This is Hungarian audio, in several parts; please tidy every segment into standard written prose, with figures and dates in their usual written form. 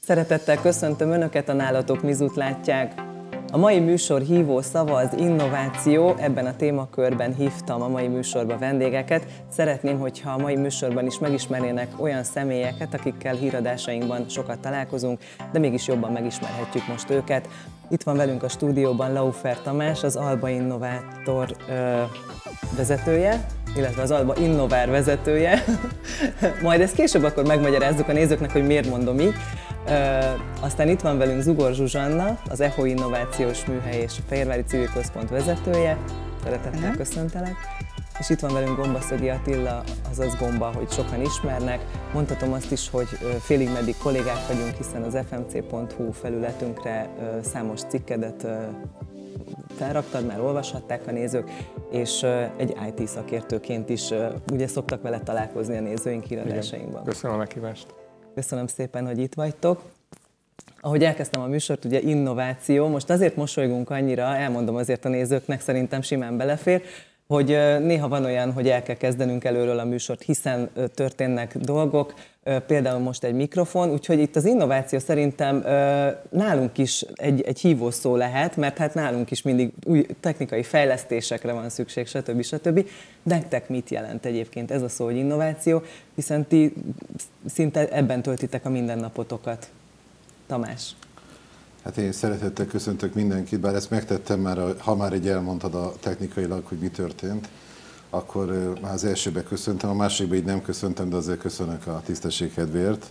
Szeretettel köszöntöm Önöket, a Nálatok Mizut látják. A mai műsor hívó szava az innováció, ebben a témakörben hívtam a mai műsorba vendégeket. Szeretném, hogyha a mai műsorban is megismernének olyan személyeket, akikkel híradásainkban sokat találkozunk, de mégis jobban megismerhetjük most őket. Itt van velünk a stúdióban Laufer Tamás, az Alba Innovátor vezetője, illetve az Alba Innovár vezetője. Majd ezt később akkor megmagyarázzuk a nézőknek, hogy miért mondom így. Aztán itt van velünk Zugor Zsuzsanna, az ECHO Innovációs Műhely és a Fehérvári Civil Központ vezetője. Szeretettel köszöntelek. És itt van velünk Gombaszögi Attila, azaz Gomba, hogy sokan ismernek. Mondhatom azt is, hogy félig meddig kollégák vagyunk, hiszen az fmc.hu felületünkre számos cikkedet felraktad, már olvashatták a nézők, és egy IT szakértőként is ugye szoktak vele találkozni a nézőink híradásainkban. Köszönöm a meghívást. Köszönöm szépen, hogy itt vagytok. Ahogy elkezdtem a műsort, ugye innováció, most azért mosolygunk annyira, elmondom azért a nézőknek, szerintem simán belefér, hogy néha van olyan, hogy el kell kezdenünk előről a műsort, hiszen történnek dolgok, például most egy mikrofon, úgyhogy itt az innováció szerintem nálunk is egy hívószó lehet, mert hát nálunk is mindig új technikai fejlesztésekre van szükség, stb. Nektek mit jelent egyébként ez a szó, hogy innováció, hiszen ti szinte ebben töltitek a mindennapotokat. Tamás. Hát én szeretettel köszöntök mindenkit, bár ezt megtettem már, ha már így elmondtad a technikailag, hogy mi történt, akkor már az elsőbe köszöntem, a másikba így nem köszöntem, de azért köszönök a tisztesség kedvéért.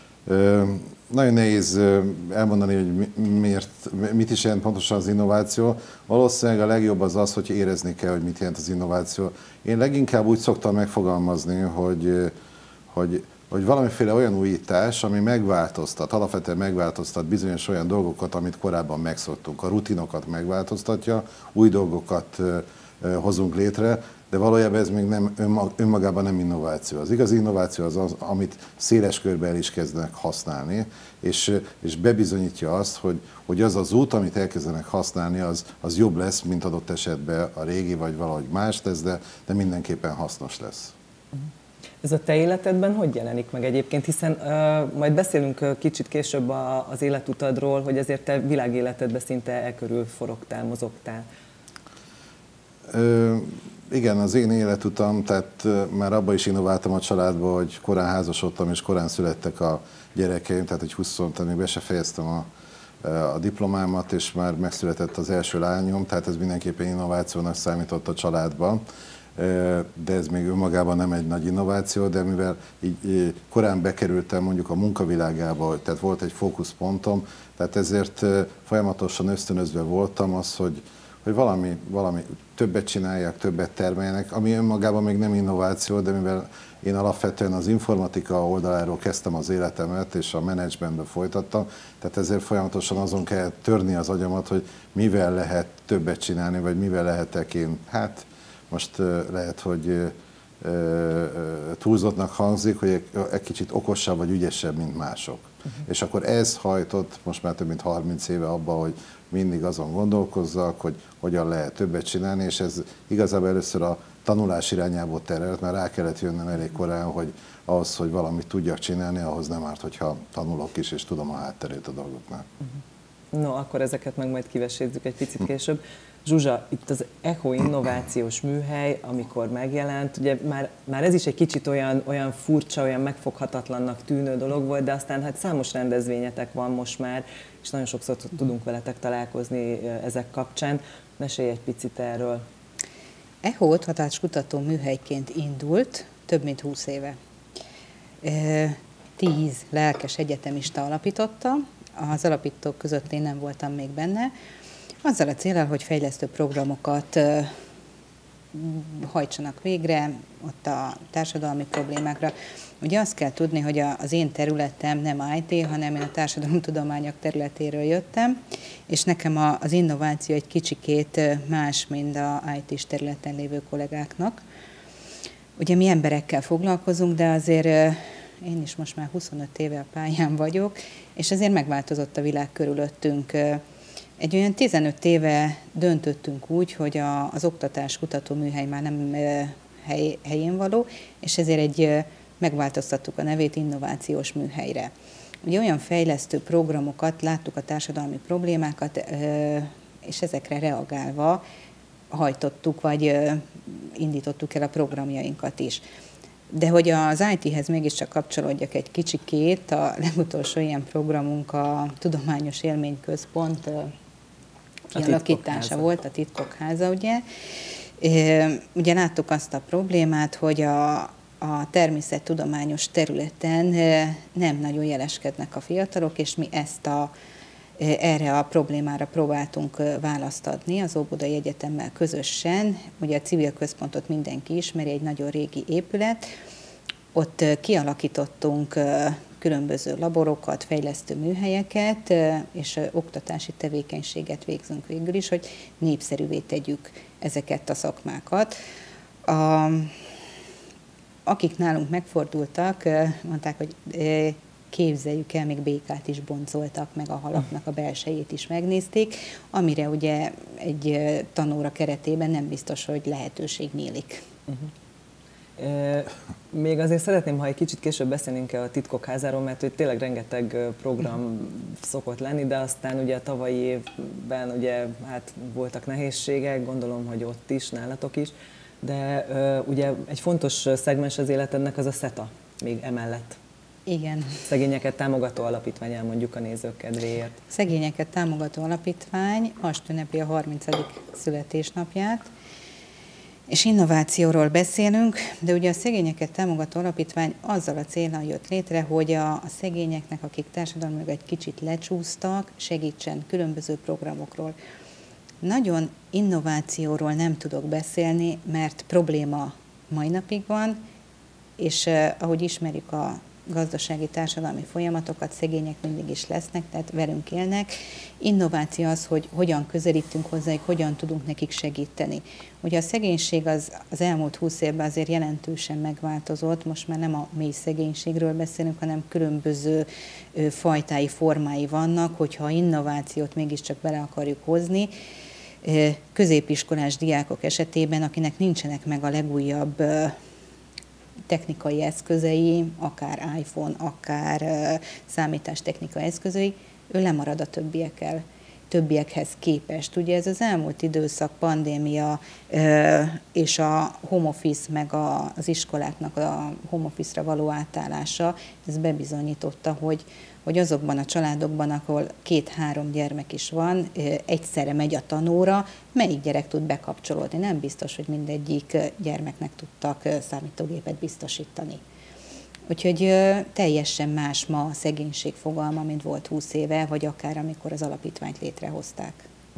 Nagyon nehéz elmondani, hogy mit is jelent pontosan az innováció. Valószínűleg a legjobb az az, hogy érezni kell, hogy mit jelent az innováció. Én leginkább úgy szoktam megfogalmazni, hogy valamiféle olyan újítás, ami megváltoztat, alapvetően megváltoztat bizonyos olyan dolgokat, amit korábban megszoktunk. A rutinokat megváltoztatja, új dolgokat hozunk létre, de valójában ez még nem, önmagában nem innováció. Az igazi innováció az, amit széles körben el is kezdenek használni, és bebizonyítja azt, hogy az az út, amit elkezdenek használni, az jobb lesz, mint adott esetben a régi, vagy valahogy más lesz, de mindenképpen hasznos lesz. Ez a te életedben hogy jelenik meg egyébként? Hiszen majd beszélünk kicsit később az életutadról, hogy azért te világéletedben szinte e körül forogtál, mozogtál. Igen, az én életutam, tehát már abban is innováltam a családba, hogy korán házasodtam és korán születtek a gyerekeim, tehát hogy 20, tehát még be se fejeztem a diplomámat, és már megszületett az első lányom, tehát ez mindenképpen innovációnak számított a családban. De ez még önmagában nem egy nagy innováció, de mivel így korán bekerültem mondjuk a munkavilágába, tehát volt egy fókuszpontom, tehát ezért folyamatosan ösztönözve voltam az, hogy valami többet csinálják, többet termeljenek, ami önmagában még nem innováció, de mivel én alapvetően az informatika oldaláról kezdtem az életemet, és a menedzsmentbe folytattam, tehát ezért folyamatosan azon kell törni az agyamat, hogy mivel lehet többet csinálni, vagy mivel lehetek én, hát most lehet, hogy túlzottnak hangzik, hogy egy kicsit okosabb vagy ügyesebb, mint mások. És akkor ez hajtott most már több mint 30 éve abba, hogy mindig azon gondolkozzak, hogy hogyan lehet többet csinálni, és ez igazából először a tanulás irányába terelt, mert rá kellett jönnöm elég korán, hogy ahhoz, hogy valamit tudjak csinálni, ahhoz nem árt, hogyha tanulok is, és tudom a hátterét a dolgoknál. No, akkor ezeket meg majd kivesézzük egy picit később. Zsuzsa, itt az ECHO Innovációs Műhely, amikor megjelent, ugye már ez is egy kicsit olyan furcsa, olyan megfoghatatlannak tűnő dolog volt, de aztán hát számos rendezvényetek van most már, és nagyon sokszor tudunk veletek találkozni ezek kapcsán. Mesélj egy picit erről. ECHO oktatáskutató műhelyként indult több mint 20 éve. 10 lelkes egyetemista alapította, az alapítók között én nem voltam még benne, azzal a céllal, hogy fejlesztő programokat hajtsanak végre ott a társadalmi problémákra. Ugye azt kell tudni, hogy az én területem nem IT, hanem én a társadalomtudományok területéről jöttem, és nekem az innováció egy kicsikét más, mint a IT-s területen lévő kollégáknak. Ugye mi emberekkel foglalkozunk, de azért én is most már 25 éve a pályán vagyok, és azért megváltozott a világ körülöttünk. Egy olyan 15 éve döntöttünk úgy, hogy az oktatás kutató műhely már nem helyén való, és ezért megváltoztattuk a nevét innovációs műhelyre. ugye olyan fejlesztő programokat, láttuk a társadalmi problémákat, és ezekre reagálva hajtottuk, vagy indítottuk el a programjainkat is. De hogy az IT-hez mégiscsak kapcsolódjak egy kicsikét, a legutolsó ilyen programunk a Tudományos Élményközpont kialakítása volt, a Titkok Háza, ugye. Ugye láttuk azt a problémát, hogy a természettudományos területen nem nagyon jeleskednek a fiatalok, és mi erre a problémára próbáltunk választ adni az Óbudai Egyetemmel közösen. Ugye a civil központot mindenki ismeri, egy nagyon régi épület. Ott kialakítottunk különböző laborokat, fejlesztő műhelyeket, és oktatási tevékenységet végzünk végül is, hogy népszerűvé tegyük ezeket a szakmákat. Akik nálunk megfordultak, mondták, hogy képzeljük el, még békát is boncoltak, meg a halaknak a belsejét is megnézték, amire ugye egy tanóra keretében nem biztos, hogy lehetőség nyílik. Még azért szeretném, ha egy kicsit később beszélnénk a Titkok Házáról, mert hogy tényleg rengeteg program szokott lenni, de aztán ugye a tavalyi évben ugye hát voltak nehézségek, gondolom, hogy ott is, nálatok is, de ugye egy fontos szegmens az életednek az a SETA még emellett. Igen. Szegényeket támogató alapítvány, elmondjuk a nézők kedvéért. Szegényeket támogató alapítvány most ünnepi a 30. születésnapját, és innovációról beszélünk, de ugye a Szegényeket támogató alapítvány azzal a céllal jött létre, hogy a szegényeknek, akik társadalmilag egy kicsit lecsúsztak, segítsen különböző programokról. Nagyon innovációról nem tudok beszélni, mert probléma mai napig van, és ahogy ismerjük a gazdasági, társadalmi folyamatokat, szegények mindig is lesznek, tehát velünk élnek. Innováció az, hogy hogyan közelítünk hozzájuk, hogyan tudunk nekik segíteni. Ugye a szegénység az elmúlt 20 évben azért jelentősen megváltozott, most már nem a mély szegénységről beszélünk, hanem különböző fajtái, formái vannak, hogyha innovációt mégiscsak bele akarjuk hozni. Középiskolás diákok esetében, akinek nincsenek meg a legújabb technikai eszközei, akár iPhone, akár számítástechnika eszközei, ő lemarad a többiekhez képest. Ugye ez az elmúlt időszak, pandémia és a home office, meg az iskoláknak a home office-ra való átállása, ez bebizonyította, hogy azokban a családokban, ahol 2-3 gyermek is van, egyszerre megy a tanóra, melyik gyerek tud bekapcsolódni. Nem biztos, hogy mindegyik gyermeknek tudtak számítógépet biztosítani. Úgyhogy teljesen más ma a szegénység fogalma, mint volt 20 éve, vagy akár amikor az alapítványt létrehozták.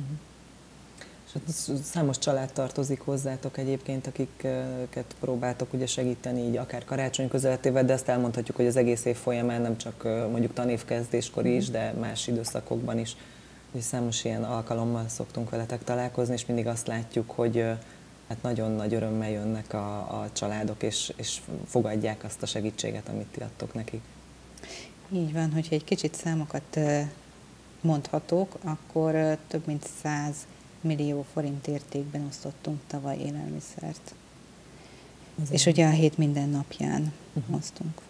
És számos család tartozik hozzátok egyébként, akiket próbáltok ugye segíteni, így akár karácsony közeletével, de azt elmondhatjuk, hogy az egész év folyamán, nem csak mondjuk tanévkezdéskor is, de más időszakokban is. Ugye számos ilyen alkalommal szoktunk veletek találkozni, és mindig azt látjuk, hogy hát nagyon nagy örömmel jönnek a családok, és fogadják azt a segítséget, amit ti adtok nekik. Így van, hogyha egy kicsit számokat mondhatok, akkor több mint 100 millió forint értékben osztottunk tavaly élelmiszert. És ugye a hét minden napján osztunk.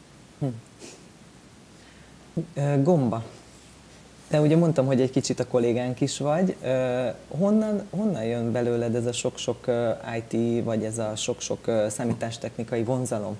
Gomba. Te ugye mondtam, hogy egy kicsit a kollégánk is vagy. Honnan jön belőled ez a sok-sok IT, vagy ez a sok-sok számítástechnikai vonzalom?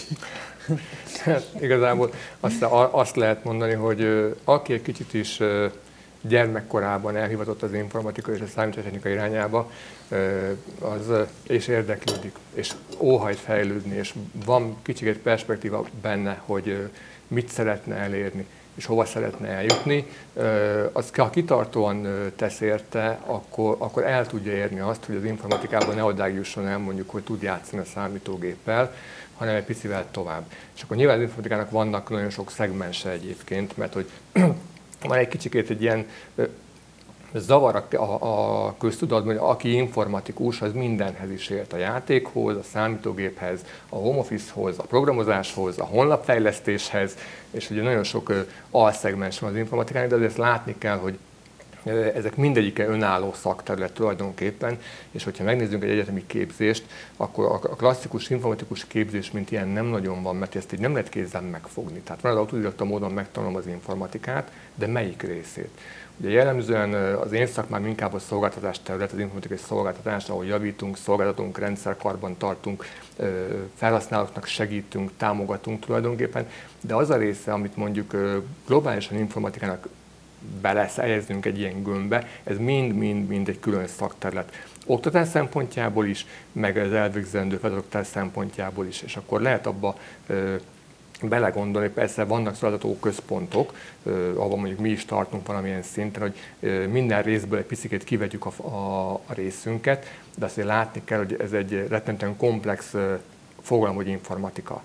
Igazából azt lehet mondani, hogy aki egy kicsit is gyermekkorában elhivatott az informatika és a számítástechnika irányába, és érdeklődik, és óhajt fejlődni, és van kicsit perspektíva benne, hogy mit szeretne elérni, és hova szeretne eljutni, az ha kitartóan tesz érte, akkor el tudja érni azt, hogy az informatikában ne odáig jusson el, mondjuk, hogy tud játszani a számítógéppel, hanem egy picivel tovább. És akkor nyilván az informatikának vannak nagyon sok szegmense egyébként, mert hogy van egy kicsikét egy ilyen zavar a köztudatban, hogy aki informatikus, az mindenhez is ért, a játékhoz, a számítógéphez, a home office-hoz, a programozáshoz, a honlapfejlesztéshez, és ugye nagyon sok alszegmens van az informatikának, de azért látni kell, hogy ezek mindegyike önálló szakterület tulajdonképpen, és hogyha megnézzünk egy egyetemi képzést, akkor a klasszikus informatikus képzés, mint ilyen nem nagyon van, mert ezt így nem lehet kézzel megfogni. Tehát van az autodidakta módon megtanulom az informatikát, de melyik részét? Ugye jellemzően az én szakmám inkább a szolgáltatás terület, az informatikai szolgáltatás, ahol javítunk, szolgáltatunk, rendszerkarban tartunk, felhasználóknak segítünk, támogatunk tulajdonképpen, de az a része, amit mondjuk globálisan informatikának beleszhelyeznünk egy ilyen gömbbe, ez mind egy külön szakterület. Oktatás szempontjából is, meg az elvégzendő feladatoktatás szempontjából is, és akkor lehet abba belegondolni, persze vannak szolgáltató központok, ahol mondjuk mi is tartunk valamilyen szinten, hogy minden részből egy picit kivegyük a részünket, de azért látni kell, hogy ez egy rettentően komplex fogalom, hogy informatika.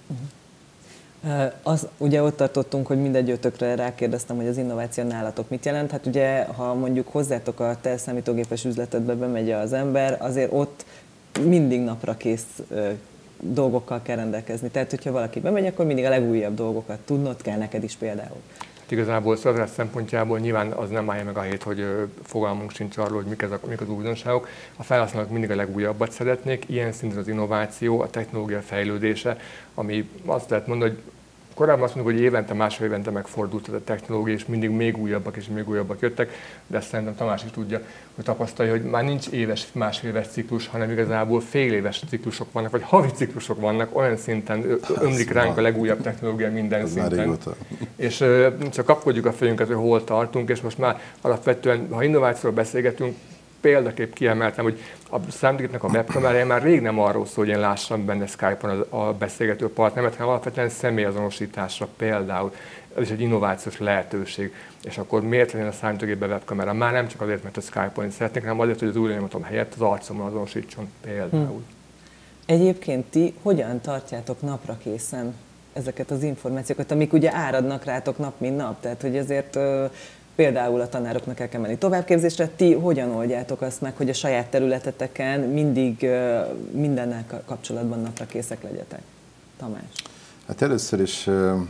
Ugye ott tartottunk, hogy mindegyőtökre rákérdeztem, hogy az innováció nálatok mit jelent. Hát ugye, ha mondjuk hozzátok a te számítógépes üzletedbe bemegy az ember, azért ott mindig napra kész dolgokkal kell rendelkezni. Tehát, hogyha valaki bemegy, akkor mindig a legújabb dolgokat tudnod kell neked is például. Igazából szolgáltatás szempontjából nyilván az nem állja meg a hét, hogy fogalmunk sincs arról, hogy mik az újdonságok. A felhasználók mindig a legújabbat szeretnék, ilyen szinten az innováció, a technológia fejlődése, ami azt lehet mondani, hogy korábban azt mondjuk, hogy évente, másfél évente megfordult ez a technológia, és mindig még újabbak és még újabbak jöttek, de ezt szerintem Tamás is tudja, hogy tapasztalja, hogy már nincs éves, másfél éves ciklus, hanem igazából fél éves ciklusok vannak, vagy havi ciklusok vannak, olyan szinten ömlik ránk a legújabb technológia minden szinten. És csak kapkodjuk a fejünket, hogy hol tartunk, és most már alapvetően, ha innovációról beszélgetünk, példaképp kiemeltem, hogy a számítógépnek a webkamerája már rég nem arról szól, hogy én lássam benne Skype-on a beszélgető partneremet, hanem alapvetően személyazonosításra például. Ez is egy innovációs lehetőség. És akkor miért legyen a számítógépben webkamera? Már nem csak azért, mert a Skype-on szeretnék, hanem azért, hogy az ujjaimatom helyett az arcomon azonosítson például. Egyébként ti hogyan tartjátok napra készen ezeket az információkat, amik ugye áradnak rátok nap, mint nap? Tehát, hogy ezért például a tanároknak el kell menni továbbképzésre, ti hogyan oldjátok azt meg, hogy a saját területeteken mindig mindennel kapcsolatban napra készek legyetek? Tamás? Hát először is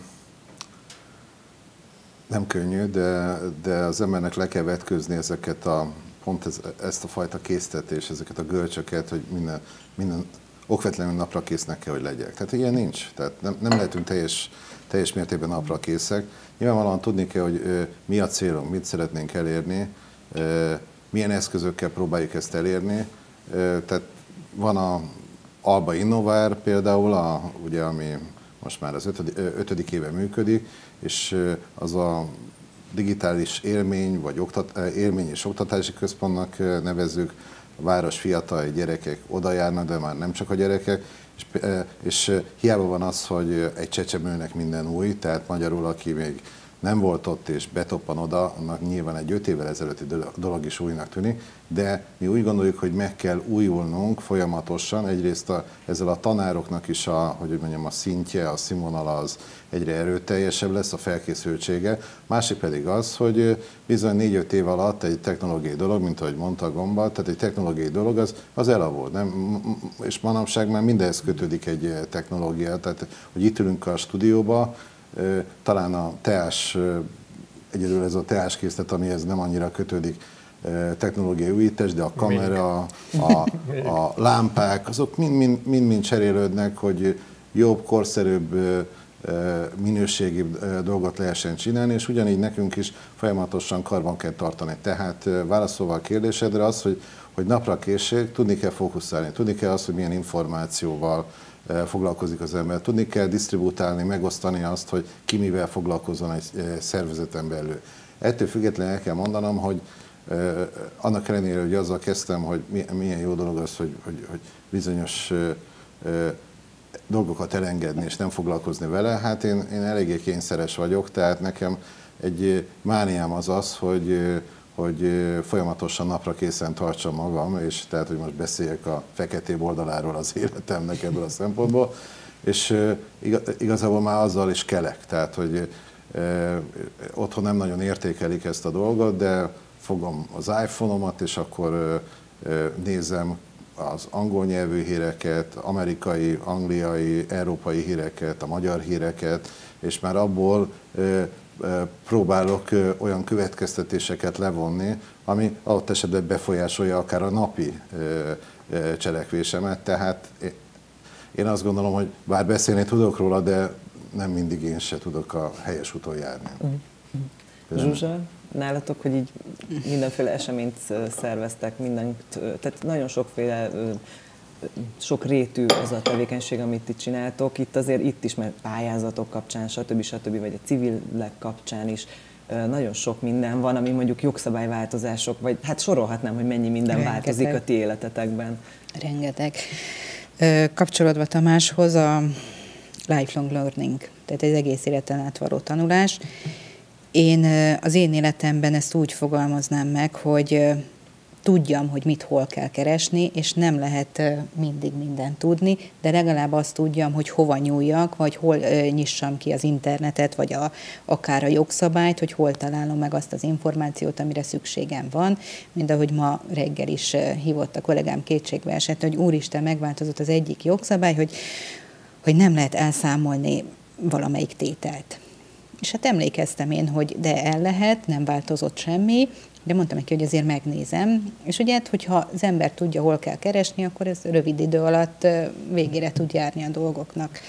nem könnyű, de az embernek le kell vetkőzni ezeket ezt a fajta késztetés, ezeket a görcsöket, hogy minden okvetlenül napra késznek kell, hogy legyek. Tehát ilyen nincs. Tehát nem lehetünk teljes mértékben napra készek. Nyilvánvalóan tudni kell, hogy mi a célunk, mit szeretnénk elérni, milyen eszközökkel próbáljuk ezt elérni. Tehát van a Alba Innovár például, ugye, ami most már az 5. éve működik, és az a digitális élmény, vagy élmény és oktatási központnak nevezzük. A város fiatal gyerekek oda járnak, de már nem csak a gyerekek, és hiába van az, hogy egy csecsemőnek minden új, tehát magyarul, aki még nem volt ott és betoppan oda, annak nyilván egy 5 évvel ezelőtti dolog is újnak tűnik, de mi úgy gondoljuk, hogy meg kell újulnunk folyamatosan, egyrészt ezzel a tanároknak is a szintje, a színvonala az egyre erőteljesebb lesz, a felkészültsége, másik pedig az, hogy bizony 4-5 év alatt egy technológiai dolog, mint ahogy mondta a Gomba, tehát egy technológiai dolog az elavult, nem? És manapság már mindenhez kötődik egy technológia, tehát hogy itt ülünk a stúdióba, talán a teás, egyedül ez a teáskészlet, amihez nem annyira kötődik technológiai újítás, de a kamera, a lámpák, azok mind cserélődnek, hogy jobb, korszerűbb, minőségi dolgot lehessen csinálni, és ugyanígy nekünk is folyamatosan karban kell tartani. Tehát válaszolva a kérdésedre az, hogy napra készség, tudni kell fókuszálni, tudni kell azt, hogy milyen információval foglalkozik az ember. Tudni kell disztribútálni, megosztani azt, hogy ki mivel foglalkozzon egy szervezeten belül. Ettől függetlenül el kell mondanom, hogy annak ellenére, hogy azzal kezdtem, hogy milyen jó dolog az, hogy bizonyos dolgokat elengedni és nem foglalkozni vele, hát én eléggé kényszeres vagyok, tehát nekem egy mániám az, hogy folyamatosan napra készen tartsam magam, és tehát, hogy most beszéljek a feketébb oldaláról az életemnek ebből a szempontból, és igazából már azzal is kelek, tehát, hogy otthon nem nagyon értékelik ezt a dolgot, de fogom az iPhone-omat, és akkor nézem az angol nyelvű híreket, amerikai, angliai, európai híreket, a magyar híreket, és már abból próbálok olyan következtetéseket levonni, ami adott esetben befolyásolja akár a napi cselekvésemet. Tehát én azt gondolom, hogy bár beszélni tudok róla, de nem mindig én se tudok a helyes úton járni. Zsuzsa, nálatok, hogy így mindenféle eseményt szerveztek, tehát nagyon sokféle, sok rétű az a tevékenység, amit itt csináltok. Itt is, mert pályázatok kapcsán, stb., vagy a civilek kapcsán is nagyon sok minden van, ami mondjuk jogszabályváltozások, vagy hát sorolhatnám, hogy mennyi minden változik a ti életetekben. Rengeteg. Kapcsolódva Tamáshoz, a lifelong learning, tehát egy egész életen át való tanulás. Én az én életemben ezt úgy fogalmaznám meg, hogy tudjam, hogy mit hol kell keresni, és nem lehet mindig mindent tudni, de legalább azt tudjam, hogy hova nyúljak, vagy hol nyissam ki az internetet, vagy akár a jogszabályt, hogy hol találom meg azt az információt, amire szükségem van. Mint ahogy ma reggel is hívott a kollégám, kétségbe esett, hogy úristen, megváltozott az egyik jogszabály, hogy nem lehet elszámolni valamelyik tételt. És hát emlékeztem én, hogy de el lehet, nem változott semmi, de mondtam neki, hogy azért megnézem. És ugye, hogyha az ember tudja, hol kell keresni, akkor ez rövid idő alatt végére tud járni a dolgoknak.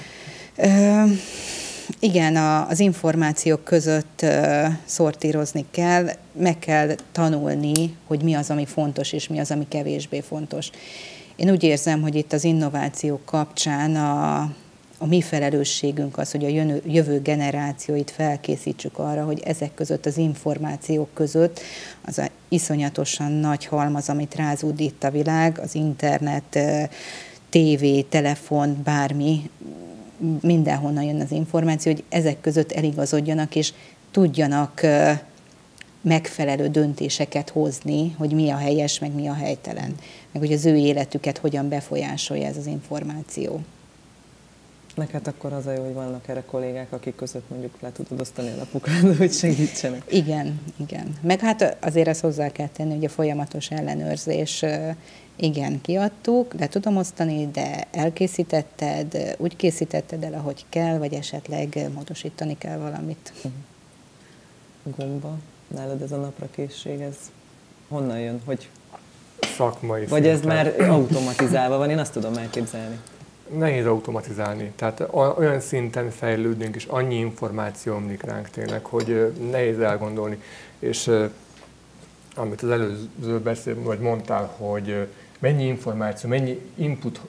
Igen, az információk között szortírozni kell, meg kell tanulni, hogy mi az, ami fontos, és mi az, ami kevésbé fontos. Én úgy érzem, hogy itt az innovációk kapcsán a mi felelősségünk az, hogy a jövő generációit felkészítsük arra, hogy ezek között, az információk között az a iszonyatosan nagy halmaz, amit rázúdít a világ, az internet, tévé, telefon, bármi, mindenhonnan jön az információ, hogy ezek között eligazodjanak, és tudjanak megfelelő döntéseket hozni, hogy mi a helyes, meg mi a helytelen, meg hogy az ő életüket hogyan befolyásolja ez az információ. Neked akkor az a jó, hogy vannak erre kollégák, akik között mondjuk le tudod osztani a napukat, hogy segítsenek. Igen. Meg hát azért ezt hozzá kell tenni, hogy a folyamatos ellenőrzés, igen, kiadtuk, le tudom osztani, de elkészítetted, úgy készítetted el, ahogy kell, vagy esetleg módosítani kell valamit. Gomba, nálad ez a naprakészség, ez honnan jön, hogy Szakmai vagy szinten. ez már automatizálva van, én azt tudom elképzelni. Nehéz automatizálni, tehát olyan szinten fejlődünk, és annyi információ omlik ránk tényleg, hogy nehéz elgondolni. És amit az előző beszélben, vagy mondtál, hogy mennyi információ, mennyi input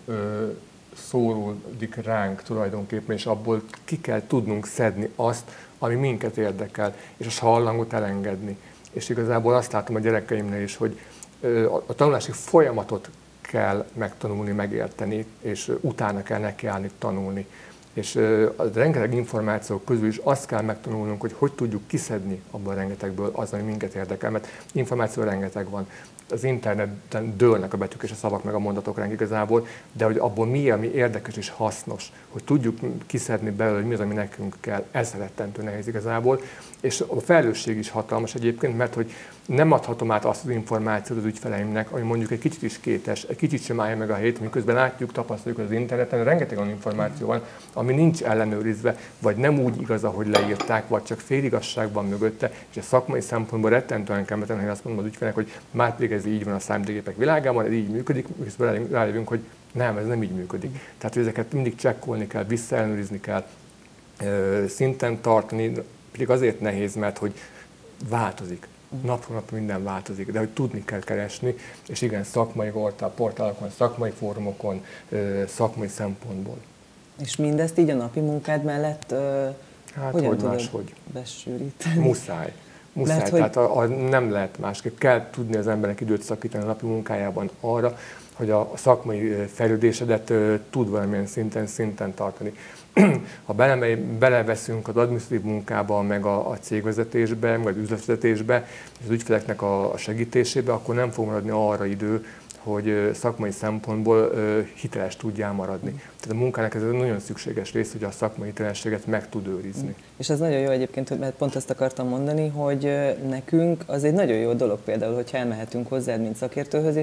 szóródik ránk tulajdonképpen, és abból ki kell tudnunk szedni azt, ami minket érdekel, és a sallangot elengedni. És igazából azt látom a gyerekeimnél is, hogy a tanulási folyamatot kell megtanulni, megérteni, és utána kell nekiállni tanulni. És a rengeteg információk közül is azt kell megtanulnunk, hogy tudjuk kiszedni abban a rengetegből az, ami minket érdekel, mert információ rengeteg van. Az interneten dőlnek a betűk és a szavak meg a mondatok ránk igazából, de hogy abból mi, ami érdekes és hasznos, hogy tudjuk kiszedni belőle, hogy mi az, ami nekünk kell, ez rettentő nehéz igazából. És a felelősség is hatalmas egyébként, mert hogy nem adhatom át azt az információt az ügyfeleimnek, ami mondjuk egy kicsit is kétes, egy kicsit sem állja meg a helyét, miközben látjuk, tapasztaljuk az interneten, rengeteg olyan információ van, ami nincs ellenőrizve, vagy nem úgy igaz, ahogy leírták, vagy csak féligazság van mögötte, és a szakmai szempontból rettentően kellemetlen, hogy azt mondom az ügyfelek, hogy már pedig ez így van a számítógépek világában, ez így működik, miközben rájövünk, hogy nem, ez nem így működik. Tehát, hogy ezeket mindig csekkolni kell, visszaellenőrizni kell, szinten tartani, pedig azért nehéz, mert hogy változik. Napról napra minden változik, de hogy tudni kell keresni, és igen, szakmai portálokon, szakmai fórumokon, szakmai szempontból. És mindezt így a napi munkád mellett Hát hogyan hogy tudod máshogy? besűríteni? Muszáj. Lehet, Tehát nem lehet másképp. Kell tudni az embernek időt szakítani a napi munkájában arra, hogy a szakmai fejlődésedet tud valamilyen szinten tartani. Ha beleveszünk az adminisztratív munkába, meg a cégvezetésbe, meg az üzletvezetésbe, és az ügyfeleknek a segítésébe, akkor nem fog maradni arra idő, hogy szakmai szempontból hiteles tudjál maradni. Tehát a munkának ez egy nagyon szükséges rész, hogy a szakmai hitelességet meg tud őrizni. És ez nagyon jó egyébként, mert pont ezt akartam mondani, hogy nekünk az egy nagyon jó dolog például, hogyha elmehetünk hozzád, mint szakértőhöz, és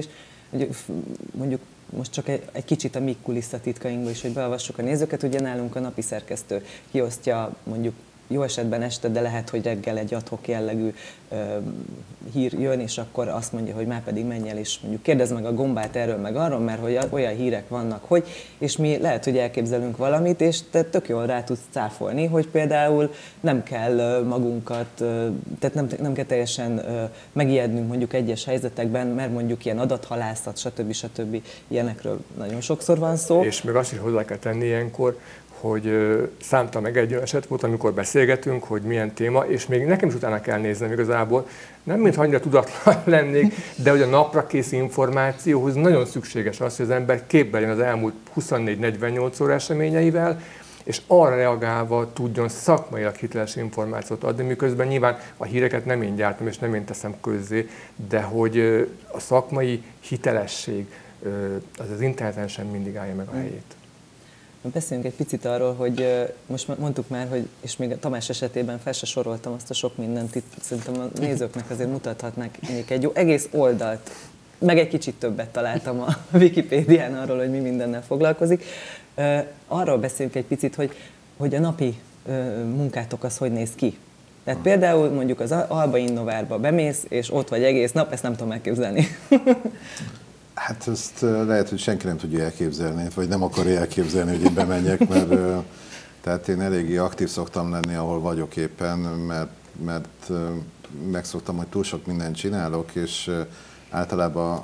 mondjuk most csak egy kicsit a mi kulisszatitkainkba is, hogy beavassuk a nézőket. Ugye nálunk a napi szerkesztő kiosztja mondjuk jó esetben este, de lehet, hogy reggel egy ad-hoc jellegű hír jön, és akkor azt mondja, hogy már pedig menj el, és mondjuk kérdezd meg a Gombát erről meg arról, mert hogy olyan hírek vannak, hogy, és mi lehet, hogy elképzelünk valamit, és te tök jól rá tudsz cáfolni, hogy például nem kell magunkat, tehát nem kell teljesen megijednünk mondjuk egyes helyzetekben, mert mondjuk ilyen adathalászat, stb. Ilyenekről nagyon sokszor van szó. És még azt is hozzá kell tenni ilyenkor, hogy számtalan meg egy olyan eset volt, amikor beszélgetünk, hogy milyen téma, és még nekem is utána kell néznem igazából, nem mintha annyira tudatlan lennék, de hogy a naprakész információhoz nagyon szükséges az, hogy az ember képben legyen az elmúlt 24-48 óra eseményeivel, és arra reagálva tudjon szakmailag hiteles információt adni, miközben nyilván a híreket nem én gyártom és nem én teszem közzé, de hogy a szakmai hitelesség az interneten sem mindig állja meg a helyét. Beszéljünk egy picit arról, hogy most mondtuk már, hogy, és még a Tamás esetében fel se soroltam azt a sok mindent, itt szerintem a nézőknek azért mutathatnák egy jó egész oldalt, meg egy kicsit többet találtam a Wikipédián arról, hogy mi mindennel foglalkozik. Arról beszéljünk egy picit, hogy a napi munkátok az hogy néz ki. Tehát például mondjuk az Alba Innovárba bemész, és ott vagy egész nap, ezt nem tudom elképzelni. Hát ezt lehet, hogy senki nem tudja elképzelni, vagy nem akarja elképzelni, hogy itt bemenjek, mert tehát én eléggé aktív szoktam lenni, ahol vagyok éppen, mert megszoktam, hogy túl sok mindent csinálok, és általában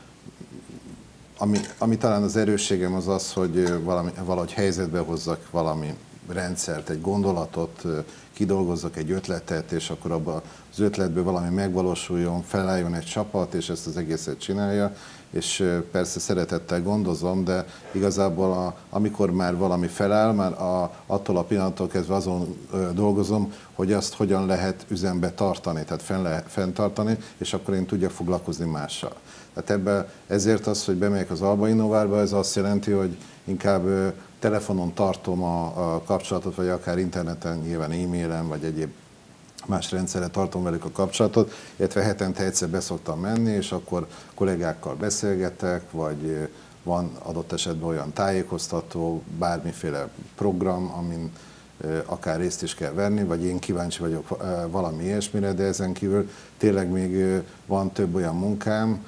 ami talán az erősségem az az, hogy valahogy helyzetbe hozzak valami rendszert, egy gondolatot, kidolgozzak egy ötletet, és akkor abban az ötletből valami megvalósuljon, felálljon egy csapat, és ezt az egészet csinálja, és persze szeretettel gondozom, de igazából amikor már valami feláll, már attól a pillanattól kezdve azon dolgozom, hogy azt hogyan lehet üzembe tartani, tehát fenntartani, és akkor én tudjak foglalkozni mással. Tehát ezért az, hogy bemegyek az Alba Innovárba, ez azt jelenti, hogy inkább telefonon tartom a kapcsolatot, vagy akár interneten, nyilván e-mailen, vagy egyéb más rendszerre tartom velük a kapcsolatot, illetve hetente egyszer beszoktam menni, és akkor kollégákkal beszélgetek, vagy van adott esetben olyan tájékoztató, bármiféle program, amin akár részt is kell venni, vagy én kíváncsi vagyok valami ilyesmire, de ezen kívül tényleg még van több olyan munkám,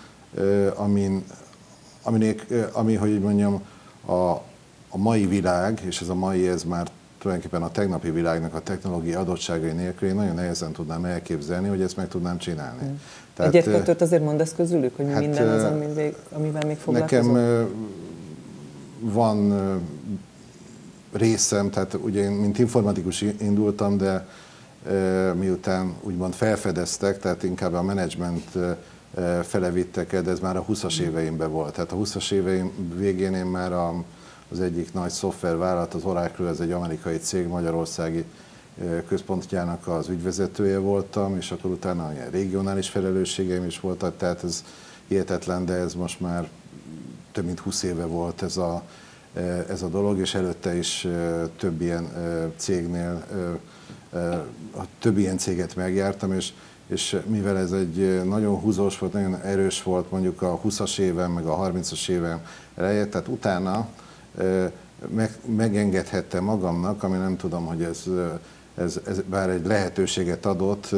ami, hogy így mondjam, a mai világ, és ez a mai, ez már tulajdonképpen a tegnapi világnak a technológiai adottságai nélkül én nagyon nehezen tudnám elképzelni, hogy ezt meg tudnám csinálni. Tehát, egyet-kettőt azért mondasz közülük, hogy mi minden az, amivel még foglalkozol? Nekem van részem, tehát ugye én mint informatikus indultam, de miután úgymond felfedeztek, tehát inkább a menedzsment fele vittek el, de ez már a 20-as éveimben volt. Tehát a 20-as éveim végén én már az egyik nagy szoftvervállalat, az Oracle, ez egy amerikai cég, magyarországi központjának az ügyvezetője voltam, és akkor utána ilyen regionális felelősségeim is voltak, tehát ez hihetetlen, de ez most már több mint 20 éve volt ez a dolog, és előtte is több ilyen cégnél, több ilyen céget megjártam, és mivel ez egy nagyon húzós volt, nagyon erős volt mondjuk a 20-as évem, meg a 30-as évem elején, tehát utána megengedhettem magamnak, ami nem tudom, hogy ez bár egy lehetőséget adott,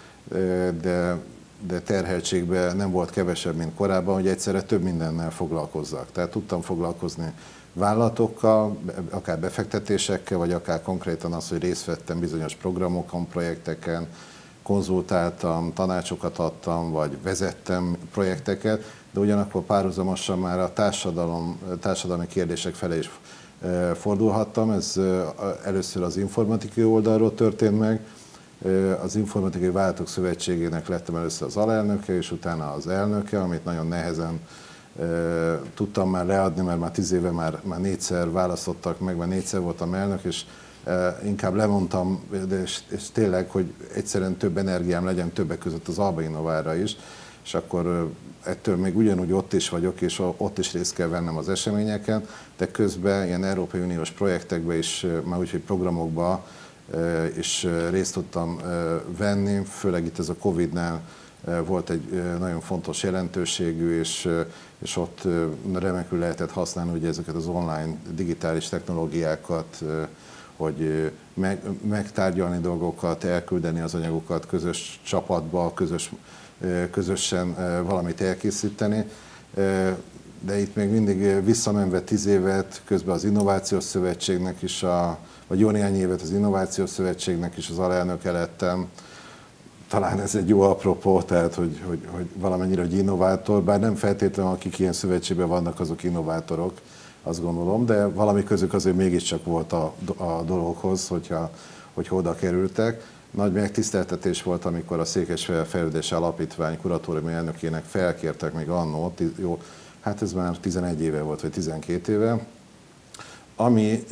de terheltségben nem volt kevesebb, mint korábban, hogy egyszerre több mindennel foglalkozzak. Tehát tudtam foglalkozni vállalatokkal, akár befektetésekkel, vagy akár konkrétan az, hogy részt vettem bizonyos programokon, projekteken, konzultáltam, tanácsokat adtam, vagy vezettem projekteket, de ugyanakkor párhuzamosan már a társadalmi kérdések felé is fordulhattam. Ez először az informatikai oldalról történt meg. Az Informatikai Vállalatok Szövetségének lettem először az alelnöke, és utána az elnöke, amit nagyon nehezen tudtam már leadni, mert már 10 éve már 4-szer választottak meg, már 4-szer voltam elnök, és inkább lemondtam, és tényleg, hogy egyszerűen több energiám legyen többek között az Alba Innovárra is, és akkor ettől még ugyanúgy ott is vagyok, és ott is részt kell vennem az eseményeken, de közben ilyen Európai Uniós projektekben is, már úgyhogy programokban is részt tudtam venni, főleg itt ez a Covid-nál volt egy nagyon fontos jelentőségű, és ott remekül lehetett használni ugye ezeket az online digitális technológiákat, hogy megtárgyalni dolgokat, elküldeni az anyagokat közös csapatba, közösen valamit elkészíteni. De itt még mindig visszamenve 10 évet, közben az Innovációs Szövetségnek is, vagy jó néhány évet az Innovációs Szövetségnek is az alelnöke lettem. Talán ez egy jó apropó, tehát hogy valamennyire hogy innovátor, bár nem feltétlenül akik ilyen szövetségben vannak, azok innovátorok, azt gondolom, de valami közük azért mégiscsak volt a dologhoz, hogyha oda kerültek. Nagy megtiszteltetés volt, amikor a Székesfehérvár Fejlődési Alapítvány kuratóriumi elnökének felkértek még annó, hát ez már 11 éve volt, vagy 12 éve, ami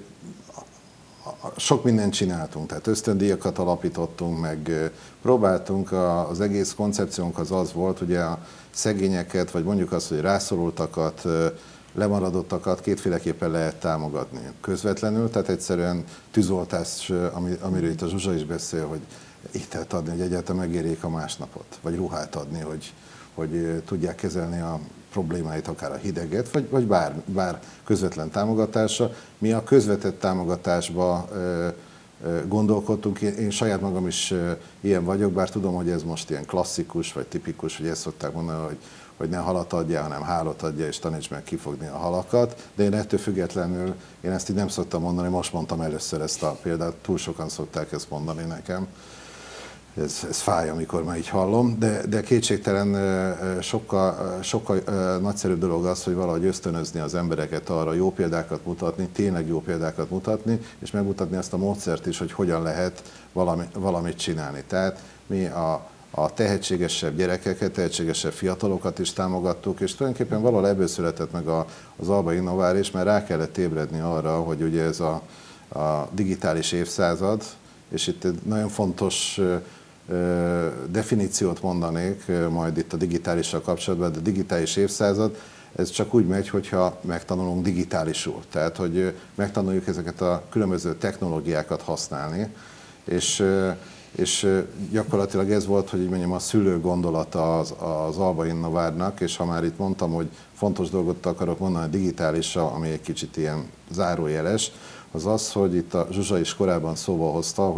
sok mindent csináltunk, tehát ösztöndíjakat alapítottunk, meg próbáltunk, az egész koncepciónk az volt, hogy a szegényeket, vagy mondjuk azt, hogy rászorultakat, lemaradottakat kétféleképpen lehet támogatni. Közvetlenül, tehát egyszerűen tűzoltás, amiről itt a Zsuzsa is beszél, hogy ételt adni, hogy egyáltalán megérjék a másnapot, vagy ruhát adni, hogy tudják kezelni a problémáit, akár a hideget, vagy bár közvetlen támogatása. Mi a közvetett támogatásba gondolkodtunk, én saját magam is ilyen vagyok, bár tudom, hogy ez most ilyen klasszikus, vagy tipikus, hogy ezt szokták mondani, hogy ne halat adjál, hanem hálót adjál, és taníts meg kifogni a halakat, de én ettől függetlenül, én ezt így nem szoktam mondani, most mondtam először ezt a példát, túl sokan szokták ezt mondani nekem. Ez fáj, amikor már így hallom, de kétségtelen sokkal nagyszerűbb dolog az, hogy valahogy ösztönözni az embereket arra, jó példákat mutatni, tényleg jó példákat mutatni, és megmutatni azt a módszert is, hogy hogyan lehet valamit csinálni. Tehát mi a tehetségesebb gyerekeket, tehetségesebb fiatalokat is támogattuk, és tulajdonképpen valahol ebből született meg az Alba Innovál is, mert rá kellett ébredni arra, hogy ugye ez a digitális évszázad, és itt egy nagyon fontos definíciót mondanék majd itt a digitálissal kapcsolatban, de a digitális évszázad, ez csak úgy megy, hogyha megtanulunk digitálisul. Tehát, hogy megtanuljuk ezeket a különböző technológiákat használni, és gyakorlatilag ez volt, hogy így mondjam, a szülő gondolata az Alba Innovárnak, és ha már itt mondtam, hogy fontos dolgot akarok mondani a digitálisra, ami egy kicsit ilyen zárójeles, az az, hogy itt a Zsuzsa is korábban szóba hozta,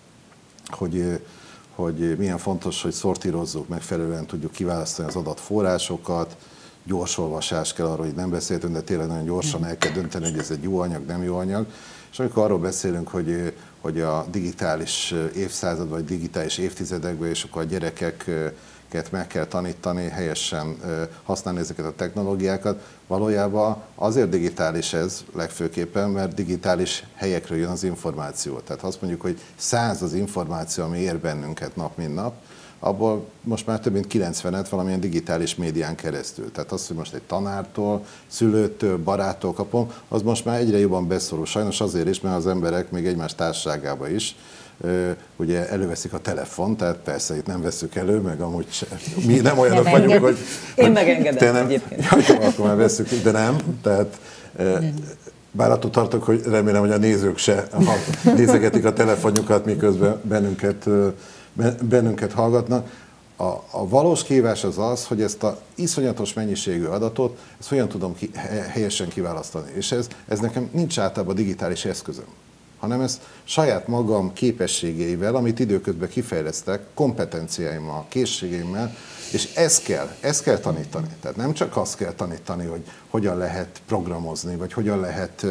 hogy milyen fontos, hogy szortírozzuk, megfelelően tudjuk kiválasztani az adatforrásokat, gyors olvasás kell, arról így nem beszéltünk, de tényleg nagyon gyorsan el kell dönteni, hogy ez egy jó anyag, nem jó anyag. És amikor arról beszélünk, hogy a digitális évszázad, vagy digitális évtizedekben, és akkor a gyerekeket meg kell tanítani, helyesen használni ezeket a technológiákat, valójában azért digitális ez legfőképpen, mert digitális helyekről jön az információ. Tehát azt mondjuk, hogy 100 az információ, ami ér bennünket nap, mint nap, abból most már több mint 90-et valamilyen digitális médián keresztül. Tehát az, hogy most egy tanártól, szülőtől, baráttól kapom, az most már egyre jobban beszorul. Sajnos azért is, mert az emberek még egymás társaságában is ugye előveszik a telefon, tehát persze itt nem veszük elő, meg amúgy se. Mi nem olyanok vagyunk, hogy... Én megengedem egyébként. Jó, akkor már veszük, de nem. Tehát, bár attól tartok, hogy remélem, hogy a nézők se nézegetik a telefonjukat, miközben bennünket hallgatnak. A valós kihívás az, hogy ezt az iszonyatos mennyiségű adatot, ezt hogyan tudom helyesen kiválasztani. És ez nekem nincs általában digitális eszközöm, hanem ez saját magam képességeivel, amit időközben kifejlesztek, kompetenciáimmal, készségeimmel, és ezt kell tanítani. Tehát nem csak azt kell tanítani, hogy hogyan lehet programozni, vagy hogyan lehet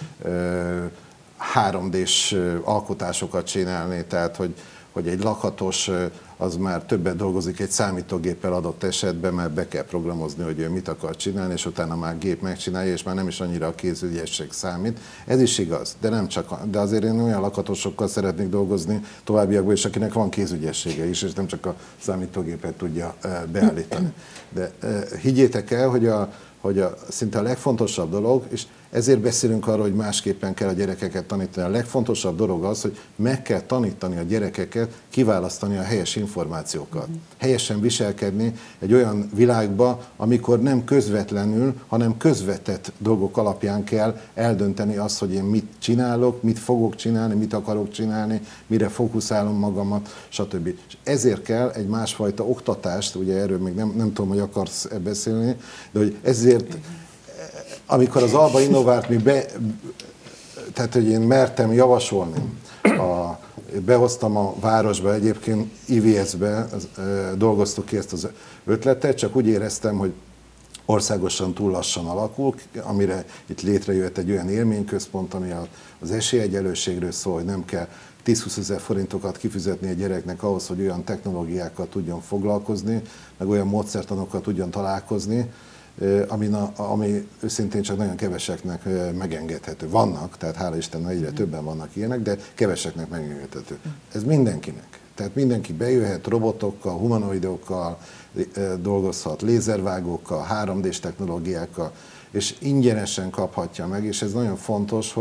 3D-s alkotásokat csinálni, tehát hogy egy lakhatos az már többet dolgozik egy számítógéppel adott esetben, mert be kell programozni, hogy ő mit akar csinálni, és utána már gép megcsinálja, és már nem is annyira a kézügyesség számít. Ez is igaz, de azért én olyan lakatosokkal szeretnék dolgozni továbbiakban is, akinek van kézügyessége is, és nem csak a számítógépet tudja beállítani. De higgyétek el, hogy szinte a legfontosabb dolog, és Ezért beszélünk arról, hogy másképpen kell a gyerekeket tanítani. A legfontosabb dolog az, hogy meg kell tanítani a gyerekeket kiválasztani a helyes információkat. Helyesen viselkedni egy olyan világba, amikor nem közvetlenül, hanem közvetett dolgok alapján kell eldönteni azt, hogy én mit csinálok, mit fogok csinálni, mit akarok csinálni, mire fókuszálom magamat, stb. És ezért kell egy másfajta oktatást, ugye erről még nem tudom, hogy akarsz beszélni, de hogy ezért amikor az Alba Innovált tehát hogy én mertem javasolni, behoztam a városba, egyébként IVS-be dolgoztuk ki ezt az ötletet, csak úgy éreztem, hogy országosan túl lassan alakul, amire itt létrejött egy olyan élményközpont, ami az esélyegyenlőségről szól, hogy nem kell 10-20 ezer forintokat kifizetni egy gyereknek ahhoz, hogy olyan technológiákkal tudjon foglalkozni, meg olyan módszertanokkal tudjon találkozni, ami őszintén csak nagyon keveseknek megengedhető. Vannak, tehát hála Istennek egyre többen vannak ilyenek, de keveseknek megengedhető. Ez mindenkinek. Tehát mindenki bejöhet robotokkal, humanoidokkal, dolgozhat lézervágókkal, 3D-s technológiákkal, és ingyenesen kaphatja meg, és ez nagyon fontos,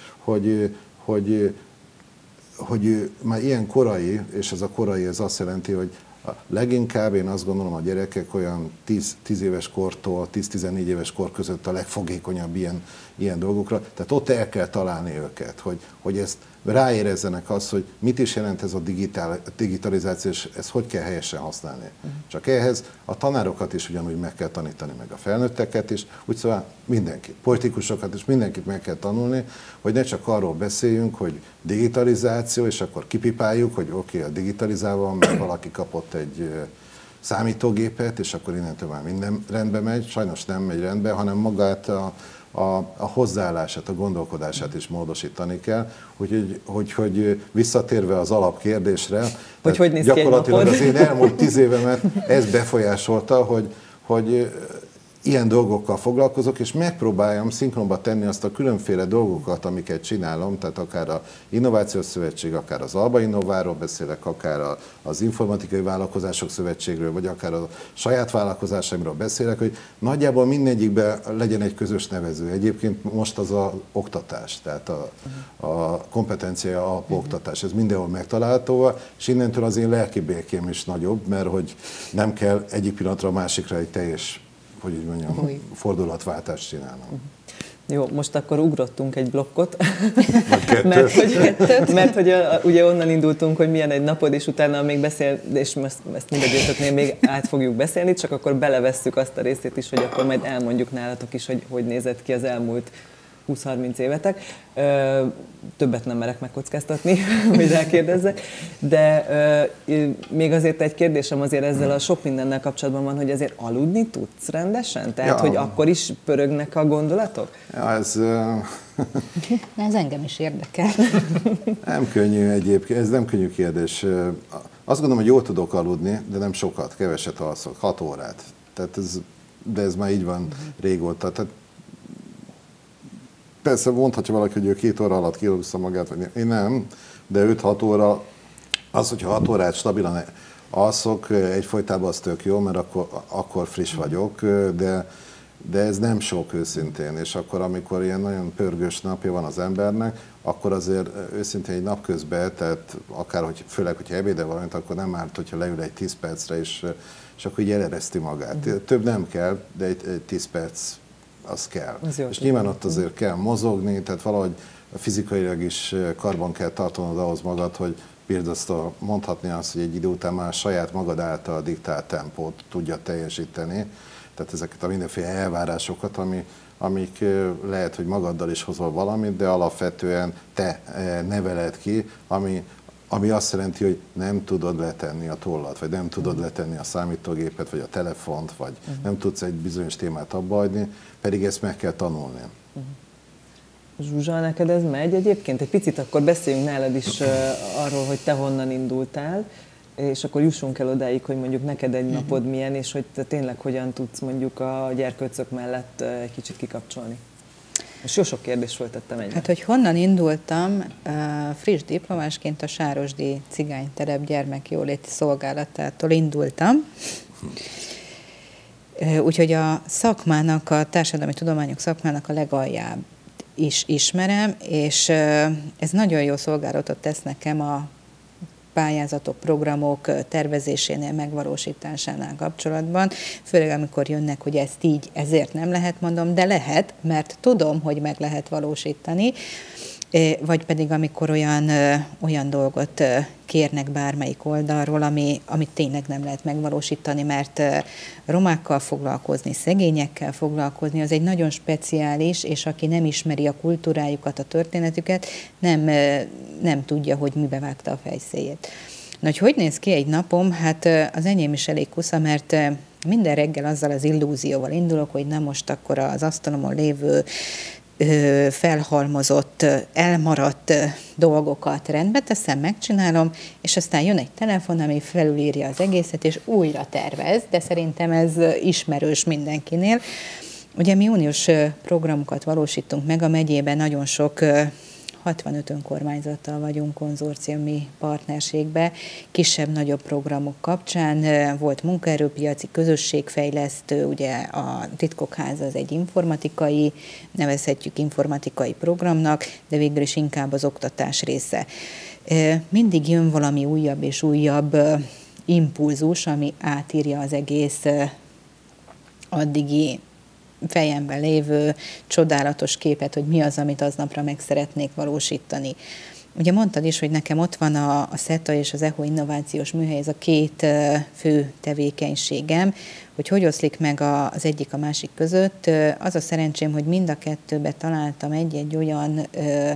hogy már ilyen korai, és ez a korai, ez azt jelenti, hogy leginkább én azt gondolom, a gyerekek olyan 10 éves kortól 10-14 éves kor között a legfogékonyabb ilyen dolgokra. Tehát ott el kell találni őket, hogy ezt ráérezzenek azt, hogy mit is jelent ez a digitalizáció, és ezt hogy kell helyesen használni. Csak ehhez a tanárokat is ugyanúgy meg kell tanítani, meg a felnőtteket is, úgy szóval mindenkit, politikusokat is, mindenkit meg kell tanulni, hogy ne csak arról beszéljünk, hogy digitalizáció, és akkor kipipáljuk, hogy oké, a digitalizálva, mert valaki kapott egy számítógépet, és akkor innentől már minden rendbe megy. Sajnos nem megy rendbe, hanem magát a hozzáállását, a gondolkodását is módosítani kell, hogy visszatérve az alapkérdésre, hogy néz gyakorlatilag az én elmúlt 10 évemet ez befolyásolta, hogy ilyen dolgokkal foglalkozok, és megpróbáljam szinkronba tenni azt a különféle dolgokat, amiket csinálom, tehát akár az Innovációs Szövetség, akár az Alba Innováról beszélek, akár az Informatikai Vállalkozások Szövetségről, vagy akár a saját vállalkozásaimról beszélek, hogy nagyjából mindegyikben legyen egy közös nevező. Egyébként most az az oktatás, tehát a kompetencia alapú oktatás, ez mindenhol megtalálható, és innentől az én lelki békém is nagyobb, mert hogy nem kell egyik pillanatra a másikra egy teljes, hogy így mondjam, fordulatváltást csinálnom. Jó, most akkor ugrottunk egy blokkot, Vagy mert hogy ugye onnan indultunk, hogy milyen egy napod, és utána még és ezt mindegyiknél még át fogjuk beszélni, csak akkor belevesszük azt a részét is, hogy akkor majd elmondjuk nálatok is, hogy nézett ki az elmúlt 20-30 évetek. Többet nem merek megkockáztatni, hogy rákérdezzek, de még azért egy kérdésem azért ezzel a sok mindennel kapcsolatban van, hogy azért aludni tudsz rendesen? Tehát, hogy akkor is pörögnek a gondolatok? Ja, ez engem is érdekel. nem könnyű egyébként, ez nem könnyű kérdés. Azt gondolom, hogy jól tudok aludni, de nem sokat, keveset alszok, 6 órát. Tehát de ez már így van régóta. Tehát persze mondhatja valaki, hogy ő 2 óra alatt kilógsza magát, vagy én nem, de 5-6 óra, az, hogyha 6 órát stabilan alszok, egyfolytában az tök jó, mert akkor friss vagyok, de ez nem sok őszintén, és akkor, amikor ilyen nagyon pörgős napja van az embernek, akkor azért őszintén egy napközben, tehát főleg, hogyha ebédel valamit, akkor nem árt, hogyha leül egy 10 percre, és akkor így elereszti magát. Több nem kell, de egy 10 perc az kell. És nyilván ott azért kell mozogni, tehát valahogy fizikailag is karban kell tartanod ahhoz magad, hogy például mondhatni azt, hogy egy idő után már saját magad által diktált tempót tudja teljesíteni. Tehát ezeket a mindenféle elvárásokat, amik lehet, hogy magaddal is hozol valamit, de alapvetően te neveled ki, ami azt jelenti, hogy nem tudod letenni a tollat, vagy nem tudod letenni a számítógépet, vagy a telefont, vagy nem tudsz egy bizonyos témát abba hagyni, pedig ezt meg kell tanulni. Zsuzsa, neked ez megy egyébként? Egy picit akkor beszéljünk nálad is arról, hogy te honnan indultál, és akkor jussunk el odáig, hogy mondjuk neked egy napod milyen, és hogy te tényleg hogyan tudsz mondjuk a gyerkőcök mellett egy kicsit kikapcsolni. És jó sok kérdést föltettem egyben. Hát, hogy honnan indultam, friss diplomásként a Sárosdi Cigánytelep gyermekjóléti szolgálatától indultam. Úgyhogy a szakmának, a társadalmi tudományok szakmának a legaljább is ismerem, és ez nagyon jó szolgálatot tesz nekem a pályázatok, programok tervezésénél, megvalósításánál kapcsolatban, főleg amikor jönnek, hogy ezt így, ezért nem lehet, mondom, de lehet, mert tudom, hogy meg lehet valósítani, vagy pedig amikor olyan dolgot kérnek bármelyik oldalról, amit tényleg nem lehet megvalósítani, mert romákkal foglalkozni, szegényekkel foglalkozni, az egy nagyon speciális, és aki nem ismeri a kultúrájukat, a történetüket, nem tudja, hogy mibe vágta a fejszéjét. Na, hogy néz ki egy napom? Hát az enyém is elég kusza, mert minden reggel azzal az illúzióval indulok, hogy na most akkor az asztalomon lévő felhalmozott, elmaradt dolgokat rendbe teszem, megcsinálom, és aztán jön egy telefon, ami felülírja az egészet, és újra tervez, de szerintem ez ismerős mindenkinél. Ugye mi uniós programokat valósítunk meg, a megyében nagyon sok 65 önkormányzattal vagyunk konzorciumi partnerségbe, kisebb-nagyobb programok kapcsán. Volt munkaerőpiaci, közösségfejlesztő, ugye a Titkokháza az egy informatikai, nevezhetjük informatikai programnak, de végül is inkább az oktatás része. Mindig jön valami újabb és újabb impulzus, ami átírja az egész addigi fejemben lévő csodálatos képet, hogy mi az, amit aznapra meg szeretnék valósítani. Ugye mondtad is, hogy nekem ott van a SETA és az EHO innovációs műhely, ez a két fő tevékenységem, hogy oszlik meg az egyik a másik között. Az a szerencsém, hogy mind a kettőbe találtam egy-egy olyan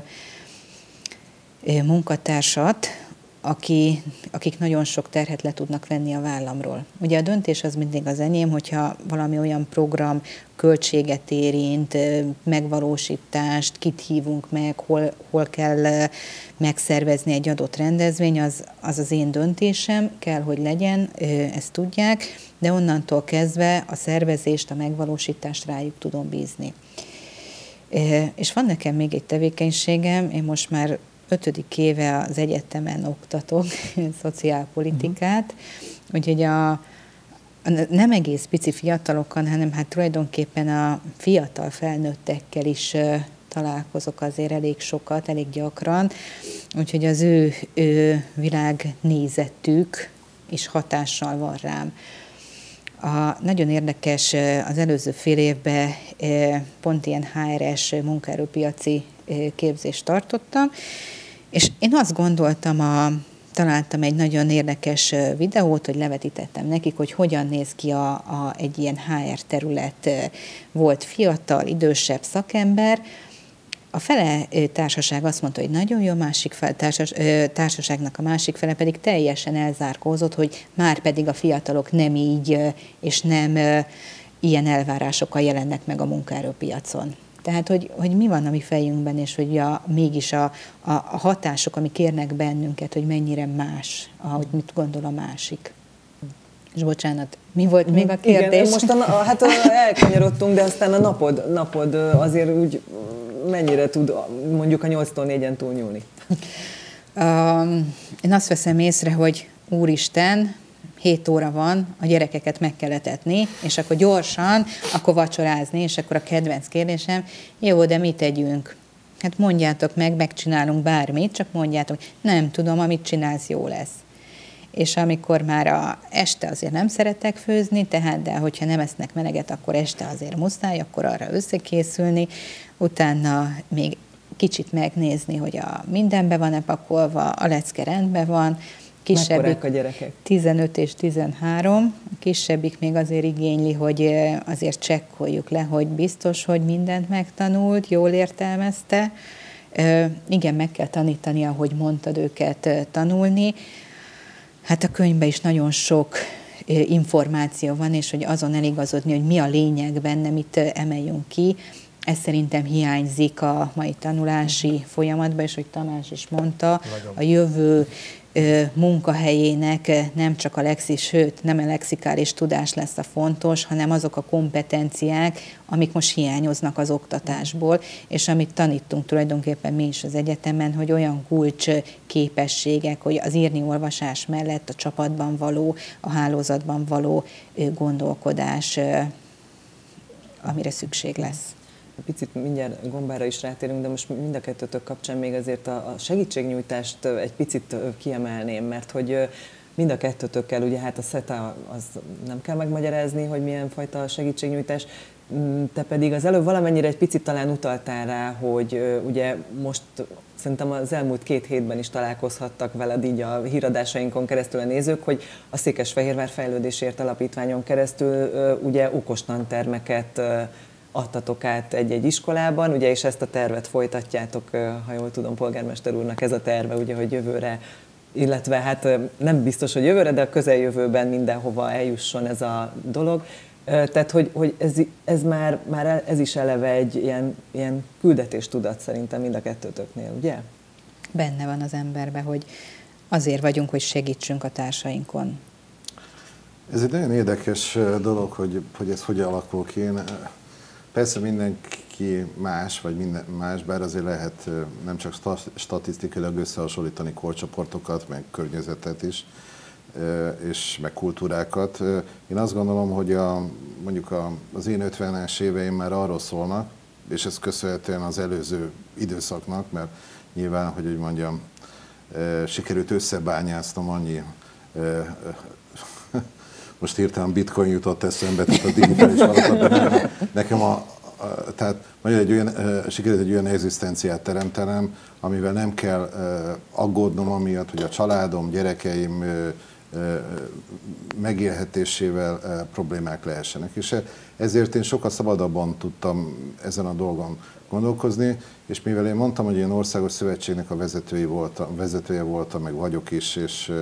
munkatársat, akik nagyon sok terhet le tudnak venni a vállamról. Ugye a döntés az mindig az enyém, hogyha valami olyan program költséget érint, megvalósítást, kit hívunk meg, hol kell megszervezni egy adott rendezvény, az az én döntésem, kell, hogy legyen, ezt tudják, de onnantól kezdve a szervezést, a megvalósítást rájuk tudom bízni. És van nekem még egy tevékenységem, én most már 5. éve az egyetemen oktatok szociálpolitikát, úgyhogy nem egész pici fiatalokkal, hanem hát tulajdonképpen a fiatal felnőttekkel is találkozok azért elég sokat, elég gyakran, úgyhogy az ő világnézetük is hatással van rám. Nagyon érdekes, az előző fél évben pont ilyen HR-es munkaerőpiaci képzést tartottam, és én azt gondoltam, találtam egy nagyon érdekes videót, hogy levetítettem nekik, hogy hogyan néz ki egy ilyen HR terület. Volt fiatal, idősebb szakember, a fele társaság azt mondta, hogy nagyon jó, másik társaságnak a másik fele pedig teljesen elzárkózott, hogy már pedig a fiatalok nem így, és nem ilyen jelennek meg a munkaerőpiacon. Tehát, hogy mi van a mi fejünkben, és hogy mégis a hatások, amik érnek bennünket, hogy mennyire más, ahogy mit gondol a másik. És bocsánat, mi volt még a kérdés? Igen, most hát elkanyarodtunk, de aztán a napod azért úgy mennyire tud mondjuk a 8-tól 4-en túlnyúlni? Én azt veszem észre, hogy úristen, 7 óra van, a gyerekeket meg kell etetni, és akkor gyorsan, akkor vacsorázni, és akkor a kedvenc kérdésem, jó, de mit tegyünk? Hát mondjátok meg, megcsinálunk bármit, csak mondjátok, nem tudom, amit csinálsz, jó lesz. És amikor már este azért nem szeretek főzni, de hogyha nem esznek meleget, akkor este azért muszáj, akkor arra összekészülni, utána még kicsit megnézni, hogy mindenbe van-e pakolva, a lecke rendben van. Mekkorák a gyerekek? 15 és 13, a kisebbik még azért igényli, hogy azért csekkoljuk le, hogy biztos, hogy mindent megtanult, jól értelmezte. Igen, meg kell tanítani, ahogy mondtad, őket tanulni. Hát a könyvben is nagyon sok információ van, és hogy azon eligazodni, hogy mi a lényeg benne, mit emeljünk ki. Ez szerintem hiányzik a mai tanulási folyamatban, és hogy Tamás is mondta, a jövő munkahelyének nem csak nem a lexikális tudás lesz a fontos, hanem azok a kompetenciák, amik most hiányoznak az oktatásból, és amit tanítunk tulajdonképpen mi is az egyetemen, hogy olyan kulcs képességek, hogy az írni-olvasás mellett a csapatban való, a hálózatban való gondolkodás, amire szükség lesz. picit mindjárt Gombára is rátérünk, de most mind a kettőtök kapcsán még azért a segítségnyújtást egy picit kiemelném, mert hogy mind a kettőtökkel, ugye hát a SETA az nem kell megmagyarázni, hogy milyen fajta segítségnyújtás, te pedig az előbb valamennyire egy picit talán utaltál rá, hogy ugye most szerintem az elmúlt 2 hétben is találkozhattak veled így a híradásainkon keresztül a nézők, hogy a Székesfehérvár Fejlődésért Alapítványon keresztül ugye okostanttermeket adtatok át egy-egy iskolában, ugye, és ezt a tervet folytatjátok, ha jól tudom, polgármester úrnak ez a terve, ugye, hogy jövőre, illetve hát nem biztos, hogy jövőre, de a közeljövőben mindenhova eljusson ez a dolog. Tehát, hogy ez már ez is eleve egy ilyen küldetéstudat szerintem mind a kettőtöknél, ugye? Benne van az emberben, hogy azért vagyunk, hogy segítsünk a társainkon. Ez egy nagyon érdekes dolog, hogy ez hogy alakul ki. Persze mindenki más, vagy minden más, bár azért lehet nem csak statisztikailag összehasonlítani korcsoportokat, meg környezetet is, és meg kultúrákat. Én azt gondolom, hogy mondjuk az én 50-es éveim már arról szólnak, és ez köszönhetően az előző időszaknak, mert nyilván, hogy mondjam, sikerült összebányásznom annyi, most hirtelen bitcoin jutott eszembe, tehát a digitális valuta, nekem tehát sikerült egy olyan egzisztenciát teremtenem, amivel nem kell aggódnom amiatt, hogy a családom, gyerekeim megélhetésével problémák lehessenek. És ezért én sokkal szabadabban tudtam ezen a dolgon gondolkozni, és mivel én mondtam, hogy én országos szövetségnek a vezetője voltam, meg vagyok is,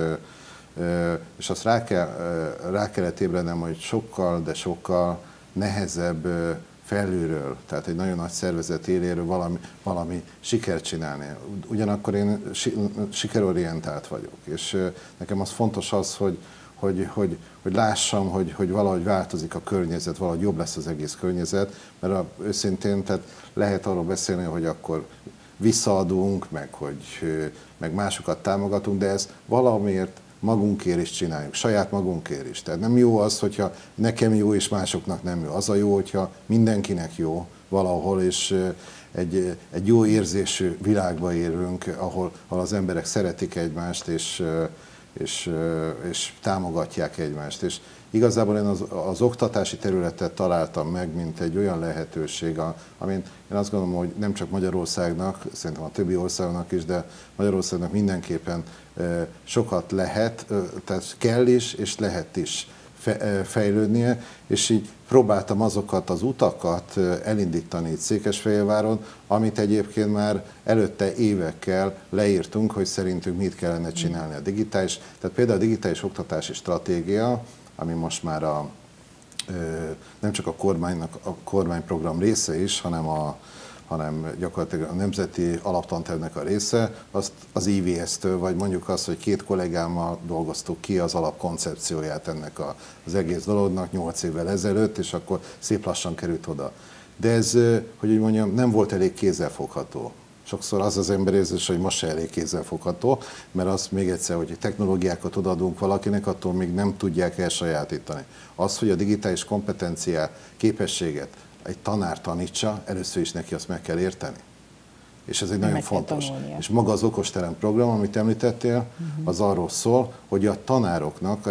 és azt rá kellett ébrednem, hogy sokkal, de sokkal nehezebb felülről, tehát egy nagyon nagy szervezet éléről valami sikert csinálni. Ugyanakkor én sikerorientált vagyok, és nekem az fontos az, hogy lássam, hogy valahogy változik a környezet, valahogy jobb lesz az egész környezet, mert őszintén tehát lehet arról beszélni, hogy akkor visszaadunk, meg másokat támogatunk, de ezt valamiért magunkért is csináljuk, saját magunkért is. Tehát nem jó az, hogyha nekem jó és másoknak nem jó. Az a jó, hogyha mindenkinek jó valahol, és egy jó érzésű világba érünk, ahol az emberek szeretik egymást, és támogatják egymást. És igazából én az oktatási területet találtam meg, mint egy olyan lehetőség, amin én azt gondolom, hogy nem csak Magyarországnak, szerintem a többi országnak is, de Magyarországnak mindenképpen sokat lehet, tehát kell is, és lehet is fejlődnie, és így próbáltam azokat az utakat elindítani itt Székesfehérváron, amit egyébként már előtte évekkel leírtunk, hogy szerintünk mit kellene csinálni a digitális. Tehát például a digitális oktatási stratégia, ami most már nem csak a kormányprogram része is, hanem gyakorlatilag a nemzeti alaptantervnek a része, azt az IVS-től, vagy mondjuk azt, hogy 2 kollégámmal dolgoztuk ki az alapkoncepcióját ennek az egész dolognak 8 évvel ezelőtt, és akkor szép lassan került oda. De ez, hogy úgy mondjam, nem volt elég kézzelfogható. Sokszor az emberérzés, hogy most se elég kézzelfogható, mert az még egyszer, hogy technológiákat odaadunk valakinek, attól még nem tudják elsajátítani. Az, hogy a digitális kompetenciát, képességet egy tanár tanítsa, először is neki azt meg kell érteni. És ez egy nagyon fontos. És maga az okosterem program, amit említettél, az arról szól, hogy a tanároknak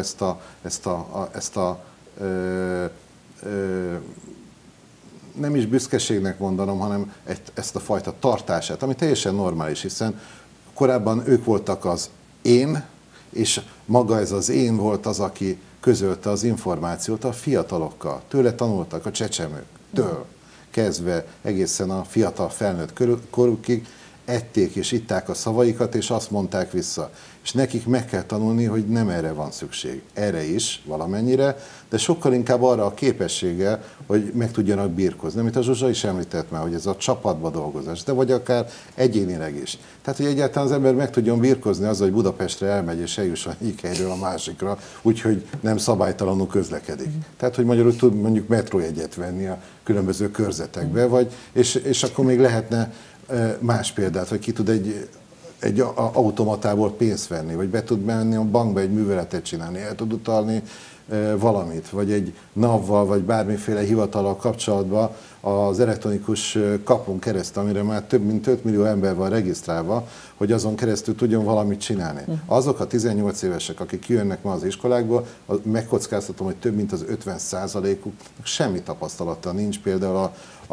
nem is büszkeségnek mondanom, hanem ezt a fajta tartását, ami teljesen normális, hiszen korábban ők voltak az én, és maga ez az én volt az, aki közölte az információt a fiatalokkal. Tőle tanultak a csecsemőktől kezdve egészen a fiatal felnőtt korukig, ették és itták a szavaikat, és azt mondták vissza. És nekik meg kell tanulni, hogy nem erre van szükség. Erre is valamennyire, de sokkal inkább arra a képességgel, hogy meg tudjanak birkózni. Amit a Zsuzsa is említett már, hogy ez a csapatba dolgozás, de vagy akár egyénileg is. Tehát, hogy egyáltalán az ember meg tudjon birkózni azzal, hogy Budapestre elmegy és eljusson egyik helyről a másikra, úgyhogy nem szabálytalanul közlekedik. Tehát, hogy magyarul tud mondjuk metrójegyet venni a különböző körzetekbe, és akkor még lehetne más példát, hogy ki tud egy automatából pénzt venni, vagy be tud menni a bankba egy műveletet csinálni, el tud utalni valamit, vagy egy NAV-val, vagy bármiféle hivatallal kapcsolatban az elektronikus kapun keresztül, amire már több mint 5 millió ember van regisztrálva, hogy azon keresztül tudjon valamit csinálni. Azok a 18 évesek, akik jönnek ma az iskolákból, megkockáztatom, hogy több mint az 50%-uk semmi tapasztalata nincs például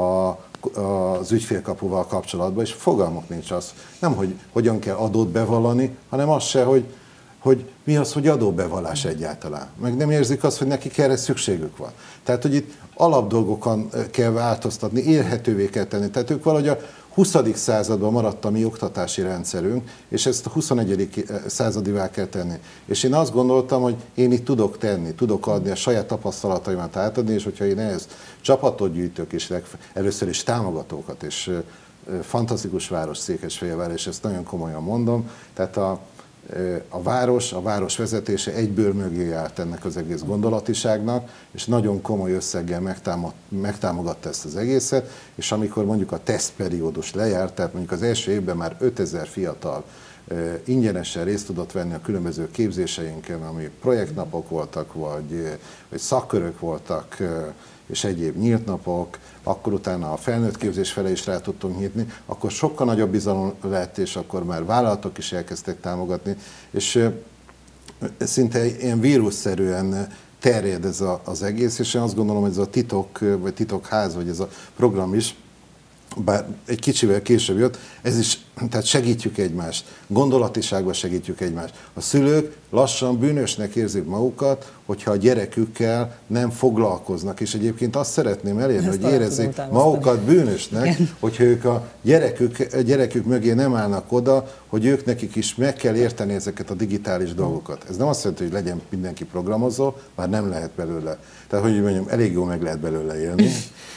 az ügyfélkapuval kapcsolatban, és fogalmuk nincs az, nem hogy hogyan kell adót bevallani, hanem az se, hogy mi az, hogy adóbevallás egyáltalán. Meg nem érzik azt, hogy nekik erre szükségük van. Tehát, hogy itt alapdolgokon kell változtatni, élhetővé kell tenni. Tehát ők valahogy a 20. században maradt a mi oktatási rendszerünk, és ezt a 21. századivá kell tenni. És én azt gondoltam, hogy én itt tudok tenni, tudok adni, a saját tapasztalataimat átadni, és hogyha én ehhez csapatot gyűjtök, és először is támogatókat, és fantasztikus város Székesfehérvár, és ezt nagyon komolyan mondom, tehát a város vezetése egyből mögé állt ennek az egész gondolatiságnak, és nagyon komoly összeggel megtámogatta ezt az egészet, és amikor mondjuk a tesztperiódus lejárt, tehát mondjuk az első évben már 5000 fiatal ingyenesen részt tudott venni a különböző képzéseinken, ami projektnapok voltak, vagy szakkörök voltak, és egyéb nyílt napok, akkor utána a felnőtt képzés fele is rá tudtunk nyitni, akkor sokkal nagyobb bizalom lett, és akkor már vállalatok is elkezdtek támogatni, és szinte ilyen vírusszerűen terjed ez az egész, és én azt gondolom, hogy ez a titok, vagy titokház, vagy ez a program is, bár egy kicsivel később jött, ez is, tehát segítjük egymást, gondolatiságban segítjük egymást. A szülők lassan bűnösnek érzik magukat, hogyha a gyerekükkel nem foglalkoznak, és egyébként azt szeretném elérni, hogy érezzék magukat bűnösnek, hogyha ők a gyerekük mögé nem állnak oda, hogy ők nekik is meg kell érteni ezeket a digitális dolgokat. Ez nem azt jelenti, hogy legyen mindenki programozó, már nem lehet belőle. Tehát, hogy mondjam, elég jól meg lehet belőle élni.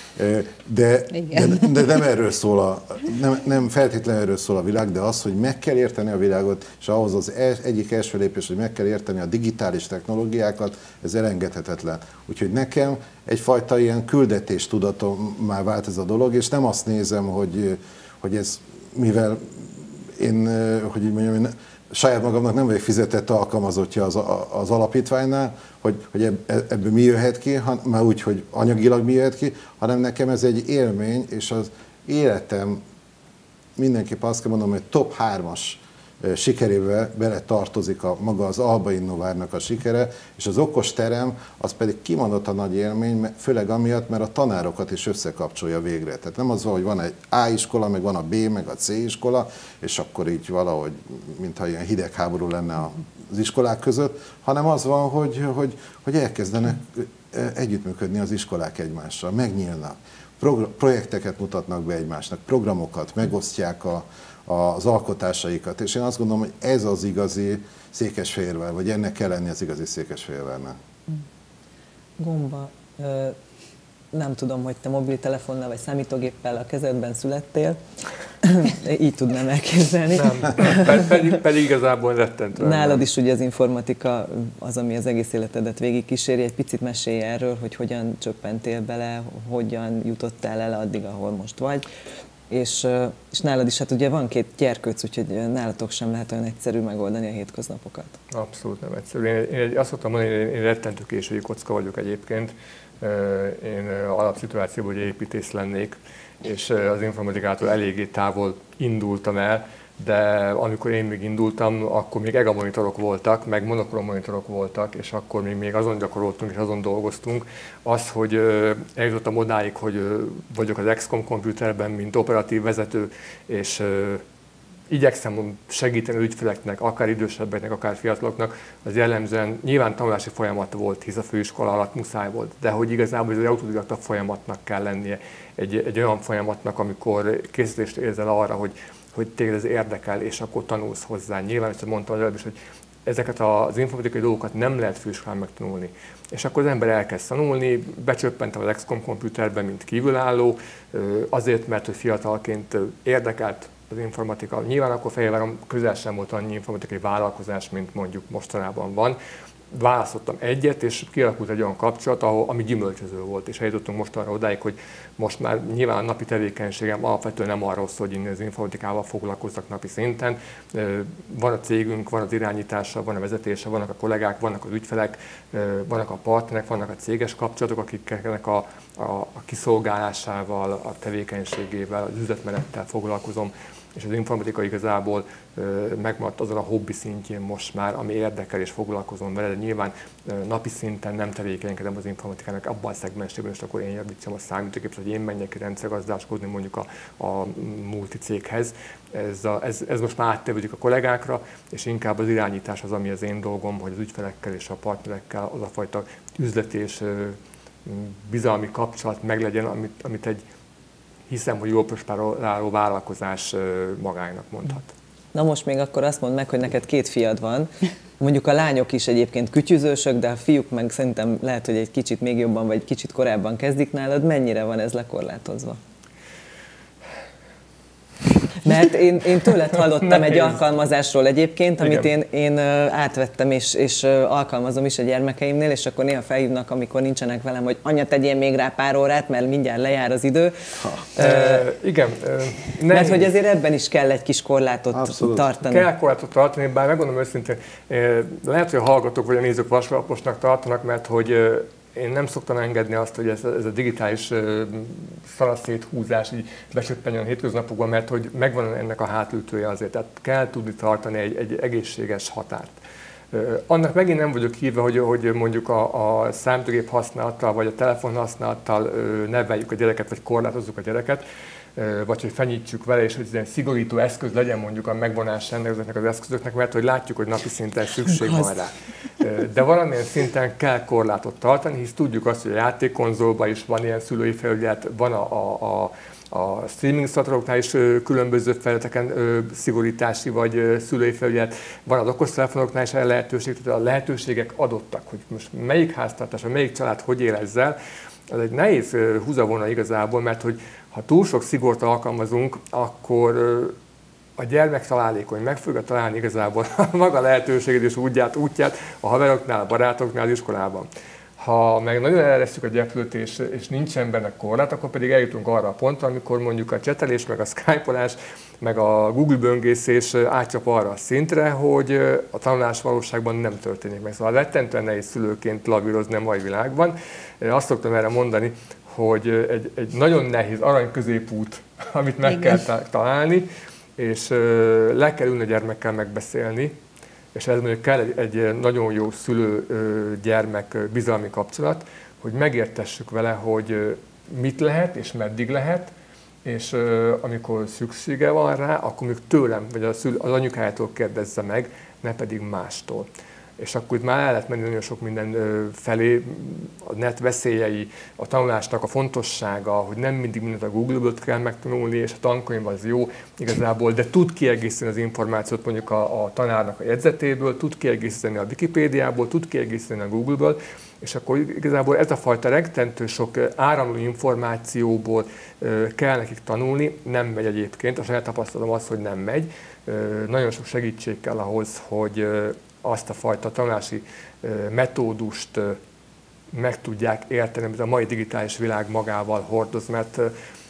De nem erről szól, nem feltétlenül erről szól a világ, de az, hogy meg kell érteni a világot, és ahhoz az egyik első lépés, hogy meg kell érteni a digitális technológiákat, ez elengedhetetlen. Úgyhogy nekem egyfajta ilyen küldetéstudatom már vált ez a dolog, és nem azt nézem, hogy ez, mivel én, hogy így mondjam, én saját magamnak nem vagyok fizetett alkalmazottja az alapítványnál, hogy ebből mi jöhet ki, már úgy, hogy anyagilag mi jöhet ki, hanem nekem ez egy élmény, és az életem mindenképp azt kell mondanom, hogy top 3-as sikerével bele tartozik maga az Alba Innovárnak a sikere, és az okos terem az pedig kimondott a nagy élmény, főleg amiatt, mert a tanárokat is összekapcsolja végre. Tehát nem az van, hogy van egy A iskola, meg van a B, meg a C iskola, és akkor így valahogy, mintha ilyen hidegháború lenne az iskolák között, hanem az van, hogy elkezdenek együttműködni az iskolák egymással, megnyílnak, projekteket mutatnak be egymásnak, programokat, megosztják az alkotásaikat, és én azt gondolom, hogy ez az igazi Székesfehérvár, vagy ennek kell lenni az igazi Székesfehérvárnak. Gomba, nem tudom, hogy te mobiltelefonnal vagy számítógéppel a kezedben születtél, így tudnám elképzelni. Nem, pedig igazából rettentő. Nálad is ugye az informatika az, ami az egész életedet végigkíséri. Egy picit mesélj erről, hogy hogyan csöppentél bele, hogyan jutottál el addig, ahol most vagy. És nálad is, hát ugye van 2 gyerkőc, úgyhogy nálatok sem lehet olyan egyszerű megoldani a hétköznapokat. Abszolút nem egyszerű. Én azt szoktam mondani, hogy én rettentő késői kocka vagyok egyébként. Én alapszituációban ugye építész lennék, és az informatikától eléggé távol indultam el, de amikor én még indultam, akkor még EGA monitorok voltak, meg monokrom monitorok voltak, és akkor még azon gyakoroltunk és azon dolgoztunk. Az, hogy eljutottam odáig, hogy vagyok az XCOM komputerben, mint operatív vezető, és igyekszem segíteni ügyfeleknek, akár idősebbeknek, akár fiataloknak, az jellemzően nyilván tanulási folyamat volt, hisz a főiskola alatt muszáj volt, de hogy igazából ez egy autodidakta folyamatnak kell lennie, egy olyan folyamatnak, amikor készítést érzel arra, hogy téged ez érdekel, és akkor tanulsz hozzá. Nyilván, ezt mondtam az előbb is, hogy ezeket az informatikai dolgokat nem lehet főiskolán megtanulni. És akkor az ember elkezd tanulni, becsöppentem az XCOM komputerben, mint kívülálló, azért, mert hogy fiatalként érdekelt az informatika. Nyilván akkor Fehérváron közel sem volt annyi informatikai vállalkozás, mint mondjuk mostanában van. választottam egyet, és kialakult egy olyan kapcsolat, ami gyümölcsöző volt, és eljutottunk most arra odáig, hogy most már nyilván a napi tevékenységem alapvetően nem arról szól, hogy én az informatikával foglalkoztak napi szinten. Van a cégünk, van az irányítása, van a vezetése, vannak a kollégák, vannak az ügyfelek, vannak a partnerek, vannak a céges kapcsolatok, akiknek a kiszolgálásával, a tevékenységével, az üzletmenettel foglalkozom, és az informatika igazából megmaradt azon a hobbi szintjén most már, ami érdekel és foglalkozom vele, de nyilván napi szinten nem tevékenykedem az informatikának abban a szegmensében, és akkor én javítsam a számítógépet, hogy én menjek ki rendszergazdáskodni mondjuk a multicéghez. Ez most már áttevődik a kollégákra, és inkább az irányítás az, ami az én dolgom, hogy az ügyfelekkel és a partnerekkel az a fajta üzleti és bizalmi kapcsolat meglegyen, amit hiszem, hogy jól prosperáló vállalkozás magának mondhat. Na most még akkor azt mondd meg, hogy neked 2 fiad van. Mondjuk a lányok is egyébként kütyüzősök, de a fiúk meg szerintem lehet, hogy egy kicsit még jobban, vagy kicsit korábban kezdik nálad. Mennyire van ez lekorlátozva? Mert én tőled hallottam egy alkalmazásról egyébként, amit én átvettem és alkalmazom is a gyermekeimnél, és akkor néha felhívnak, amikor nincsenek velem, hogy anya, tegyél még rá pár órát, mert mindjárt lejár az idő. Igen. Mert hogy azért ebben is kell egy kis korlátot tartani. Kell korlátot tartani, bár megmondom őszintén, lehet, hogy a hallgatók vagy a nézők vasalaposnak tartanak, mert hogy én nem szoktam engedni azt, hogy ez a digitális szanaszéthúzás így besöppenjen a hétköznapokban, mert hogy megvan ennek a hátültője azért, tehát kell tudni tartani egy egészséges határt. Annak megint nem vagyok hívva, hogy mondjuk a számítógép használattal vagy a telefon használattal neveljük a gyereket, vagy korlátozzuk a gyereket, vagy hogy fenyítsük vele, és hogy ez egy szigorító eszköz legyen mondjuk a megvonásának ezeknek az eszközöknek, mert hogy látjuk, hogy napi szinten szükség van rá. De valamilyen szinten kell korlátot tartani, hisz tudjuk azt, hogy a játékkonzolban is van ilyen szülői felügyelet, van a streaming szolgáltatóknál is különböző felületeken szigorítási vagy szülői felügyelet, van az okostelefonoknál is lehetőség, tehát a lehetőségek adottak, hogy most melyik háztartás, melyik család hogy él ezzel, az egy nehéz húzavona igazából, mert hogy ha túl sok szigort alkalmazunk, akkor a gyermek találékony, meg fogja találni igazából maga lehetőségét és útját a haveroknál, a barátoknál, az iskolában. Ha meg nagyon eleresszük a gyeplőt és nincsen benne korlát, akkor pedig eljutunk arra a pontra, amikor mondjuk a csetelés, meg a skype-olás, meg a Google böngészés átcsap arra a szintre, hogy a tanulás valóságban nem történik meg. Szóval rettentően nehéz szülőként lavírozni a mai világban. Azt szoktam erre mondani, hogy egy nagyon nehéz arany középút, amit meg kell találni, és le kell ülni a gyermekkel megbeszélni, és ez mondjuk kell egy nagyon jó szülő-gyermek bizalmi kapcsolat, hogy megértessük vele, hogy mit lehet és meddig lehet, és amikor szüksége van rá, akkor még tőlem, vagy az anyukájától kérdezze meg, ne pedig mástól. És akkor itt már el lehet menni nagyon sok minden felé, a net veszélyei, a tanulásnak a fontossága, hogy nem mindig mindent a Google-ből kell megtanulni, és a tankönyv az jó igazából, de tud kiegészíteni az információt mondjuk a tanárnak a jegyzetéből, tud kiegészíteni a Wikipédiából, tud kiegészíteni a Google-ből, és akkor igazából ez a fajta rettentő sok áramló információból kell nekik tanulni, nem megy egyébként, a saját tapasztalatom az, hogy nem megy. Nagyon sok segítség kell ahhoz, hogy azt a fajta tanulási metódust meg tudják érteni, amit a mai digitális világ magával hordoz, mert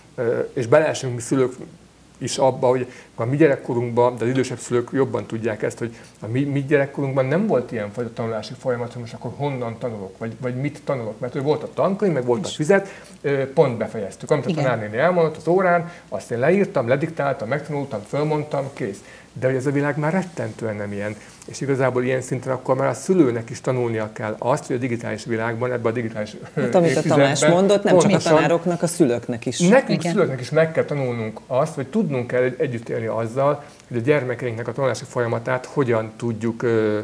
és beleesünk mi szülők is abba, hogy a mi gyerekkorunkban, de az idősebb szülők jobban tudják ezt, hogy a mi gyerekkorunkban nem volt ilyen fajta tanulási folyamat, hogy most akkor honnan tanulok, vagy mit tanulok, mert volt a tankönyv, meg volt a füzet, pont befejeztük. Amit a tanárnéni elmondott az órán, azt én leírtam, lediktáltam, megtanultam, fölmondtam, kész. De hogy ez a világ már rettentően nem ilyen. És igazából ilyen szinten akkor már a szülőnek is tanulnia kell azt, hogy a digitális világban, ebben a digitális hát, amit a Tamás mondott, nem csak a tanároknak, a szülőknek is. Nekünk szülőknek is meg kell tanulnunk azt, vagy tudnunk kell együtt élni azzal, hogy a gyermekeinknek a tanulási folyamatát hogyan tudjuk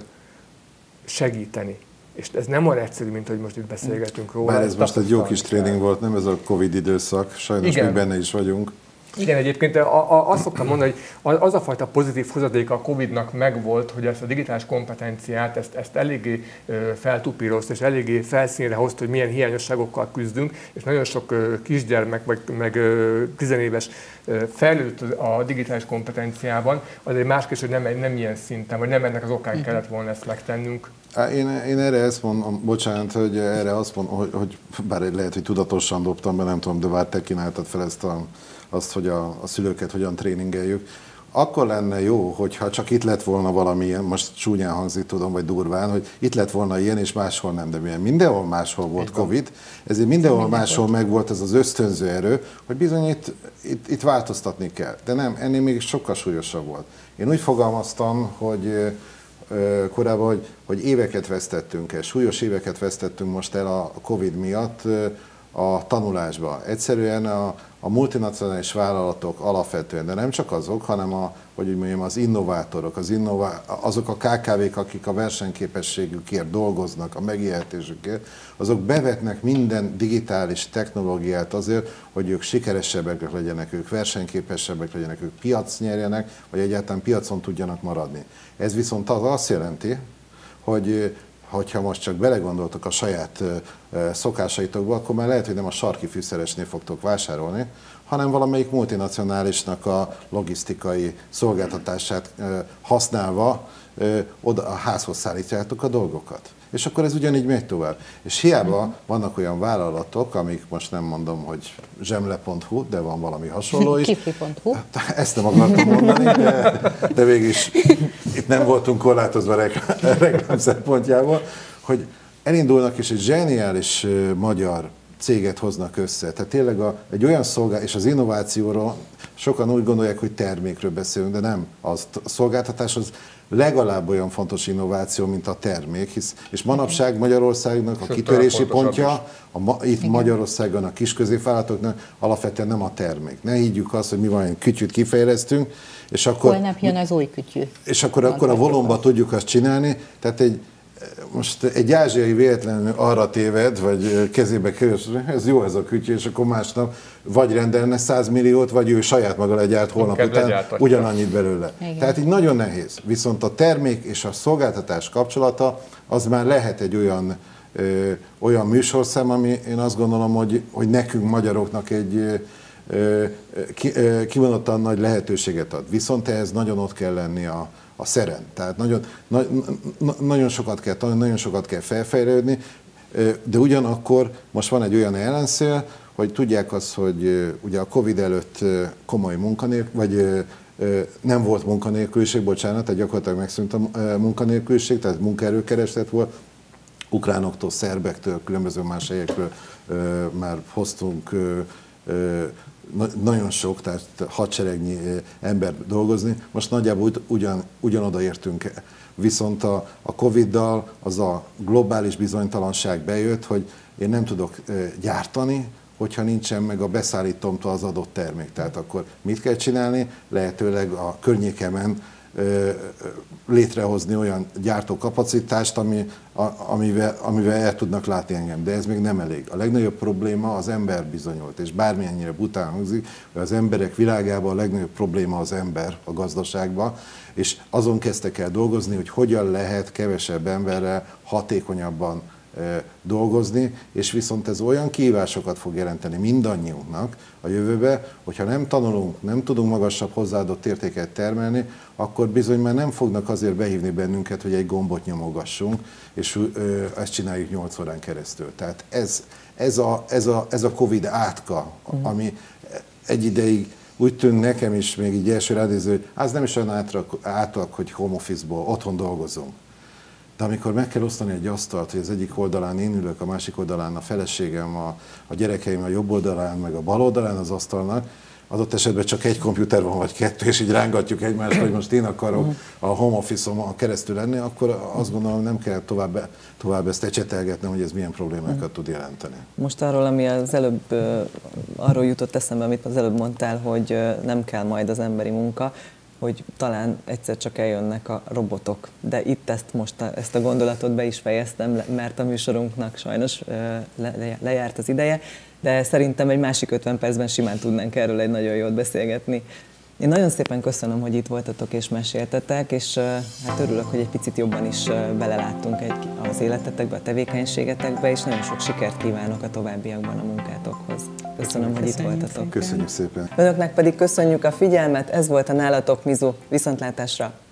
segíteni. És ez nem olyan egyszerű, mint hogy most itt beszélgetünk róla. Bár ez most egy jó kis tréning volt, nem ez a Covid időszak, sajnos még benne is vagyunk. Igen, egyébként azt szoktam mondani, hogy az a fajta pozitív hozadéka a Covid-nak megvolt, hogy ezt a digitális kompetenciát, ezt eléggé feltupírozta, és eléggé felszínre hozta, hogy milyen hiányosságokkal küzdünk, és nagyon sok kisgyermek, meg tizenéves fejlődött a digitális kompetenciában, az egy más kérdés, hogy nem ilyen szinten, vagy nem ennek az okán kellett volna ezt megtennünk. Én erre ezt mondom, bocsánat, hogy erre azt mondom, hogy bár lehet, hogy tudatosan dobtam be, nem tudom, de bár te kínáltad fel azt, hogy a szülőket hogyan tréningeljük. Akkor lenne jó, hogyha csak itt lett volna valamilyen, most csúnyán hangzik, tudom, vagy durván, hogy itt lett volna ilyen, és máshol nem, de milyen. Mindenhol máshol volt Covid, ezért mindenhol máshol megvolt ez az ösztönző erő, hogy bizony itt változtatni kell. De nem, ennél még sokkal súlyosabb volt. Én úgy fogalmaztam, hogy korábban, hogy éveket vesztettünk el, súlyos éveket vesztettünk most el a Covid miatt a tanulásba. Egyszerűen a multinacionális vállalatok alapvetően, de nem csak azok, hanem az innovátorok, azok a KKV-k, akik a versenyképességükért dolgoznak, a megélhetésükért, azok bevetnek minden digitális technológiát azért, hogy ők sikeresebbek legyenek, ők versenyképesebbek legyenek, ők piac nyerjenek, vagy egyáltalán piacon tudjanak maradni. Ez viszont azt jelenti, hogyha most csak belegondoltok a saját szokásaitokba, akkor már lehet, hogy nem a sarki fűszeresnél fogtok vásárolni, hanem valamelyik multinacionálisnak a logisztikai szolgáltatását használva oda a házhoz szállítjátok a dolgokat. És akkor ez ugyanígy megy tovább. És hiába vannak olyan vállalatok, amik most nem mondom, hogy zsemle.hu, de van valami hasonló is. Kifli.hu. Ezt nem akartam mondani, de végülis itt nem voltunk korlátozva reklám szempontjából, hogy elindulnak és egy zseniális magyar céget hoznak össze. Tehát tényleg egy olyan és az innovációról sokan úgy gondolják, hogy termékről beszélünk, de nem. A szolgáltatás az legalább olyan fontos innováció, mint a termék, és manapság Magyarországnak a kitörési pontja, itt Magyarországon a kisközépvállalatoknak alapvetően nem a termék. Ne higgyük azt, hogy mi van, kütyűt kifejlesztünk, és akkor... Holnap jön az új kütyű. És akkor a volumban tudjuk azt csinálni, tehát most egy ázsiai véletlenül arra téved, vagy kezébe kerül, ez jó ez a kütyű, és akkor másnap vagy rendelne 100 milliót, vagy ő saját maga legyárt holnap után ugyanannyit belőle. Igen. Tehát így nagyon nehéz. Viszont a termék és a szolgáltatás kapcsolata, az már lehet egy olyan műsorszám, ami én azt gondolom, hogy nekünk magyaroknak egy kimondottan nagy lehetőséget ad. Viszont ehhez nagyon ott kell lenni a szeren. Tehát nagyon sokat kell tanulni, nagyon sokat kell felfejlődni, de ugyanakkor most van egy olyan ellenszél, hogy tudják azt, hogy ugye a Covid előtt komoly vagy nem volt munkanélküliség, bocsánat, tehát gyakorlatilag megszűnt a munkanélküliség, tehát munkaerőkereslet volt, ukránoktól, szerbektől, különböző más helyekről már hoztunk nagyon sok, tehát hadseregnyi ember dolgozni, most nagyjából ugyanoda értünk. Viszont a Covid-dal az a globális bizonytalanság bejött, hogy én nem tudok gyártani, hogyha nincsen meg a beszállítómtól az adott termék. Tehát akkor mit kell csinálni? Lehetőleg a környékemen létrehozni olyan gyártókapacitást, amivel el tudnak látni engem. De ez még nem elég. A legnagyobb probléma az ember bizonyult, és bármilyennyire bután hangzik, hogy az emberek világában a legnagyobb probléma az ember a gazdaságban, és azon kezdtek el dolgozni, hogy hogyan lehet kevesebb emberrel hatékonyabban dolgozni, és viszont ez olyan kihívásokat fog jelenteni mindannyiunknak a jövőbe, hogyha nem tanulunk, nem tudunk magasabb hozzáadott értéket termelni, akkor bizony már nem fognak azért behívni bennünket, hogy egy gombot nyomogassunk, és ezt csináljuk 8 órán keresztül. Tehát ez a Covid átka, ami egy ideig úgy tűnt nekem is, még így első ránéző, hogy az nem is olyan átlag, hogy home office-ból otthon dolgozunk. De amikor meg kell osztani egy asztalt, hogy az egyik oldalán én ülök, a másik oldalán a feleségem, a gyerekeim a jobb oldalán, meg a bal oldalán az asztalnak, adott esetben csak egy komputer van, vagy kettő, és így rángatjuk egymást, hogy most én akarok a home office-on keresztül lenni, akkor azt gondolom, nem kell tovább ezt ecsetelgetnem, hogy ez milyen problémákat tud jelenteni. Most arról, ami az előbb, arról jutott eszembe, amit az előbb mondtál, hogy nem kell majd az emberi munka, hogy talán egyszer csak eljönnek a robotok. De itt ezt a gondolatot be is fejeztem, mert a műsorunknak sajnos lejárt az ideje, de szerintem egy másik 50 percben simán tudnánk erről egy nagyon jót beszélgetni. Én nagyon szépen köszönöm, hogy itt voltatok és meséltetek, és hát örülök, hogy egy picit jobban is beleláttunk az életetekbe, a tevékenységetekbe, és nagyon sok sikert kívánok a továbbiakban a munkátokhoz. Köszönöm, hogy itt voltatok. Köszönjük szépen. Önöknek pedig köszönjük a figyelmet, ez volt a Nálatok Mizu, viszontlátásra!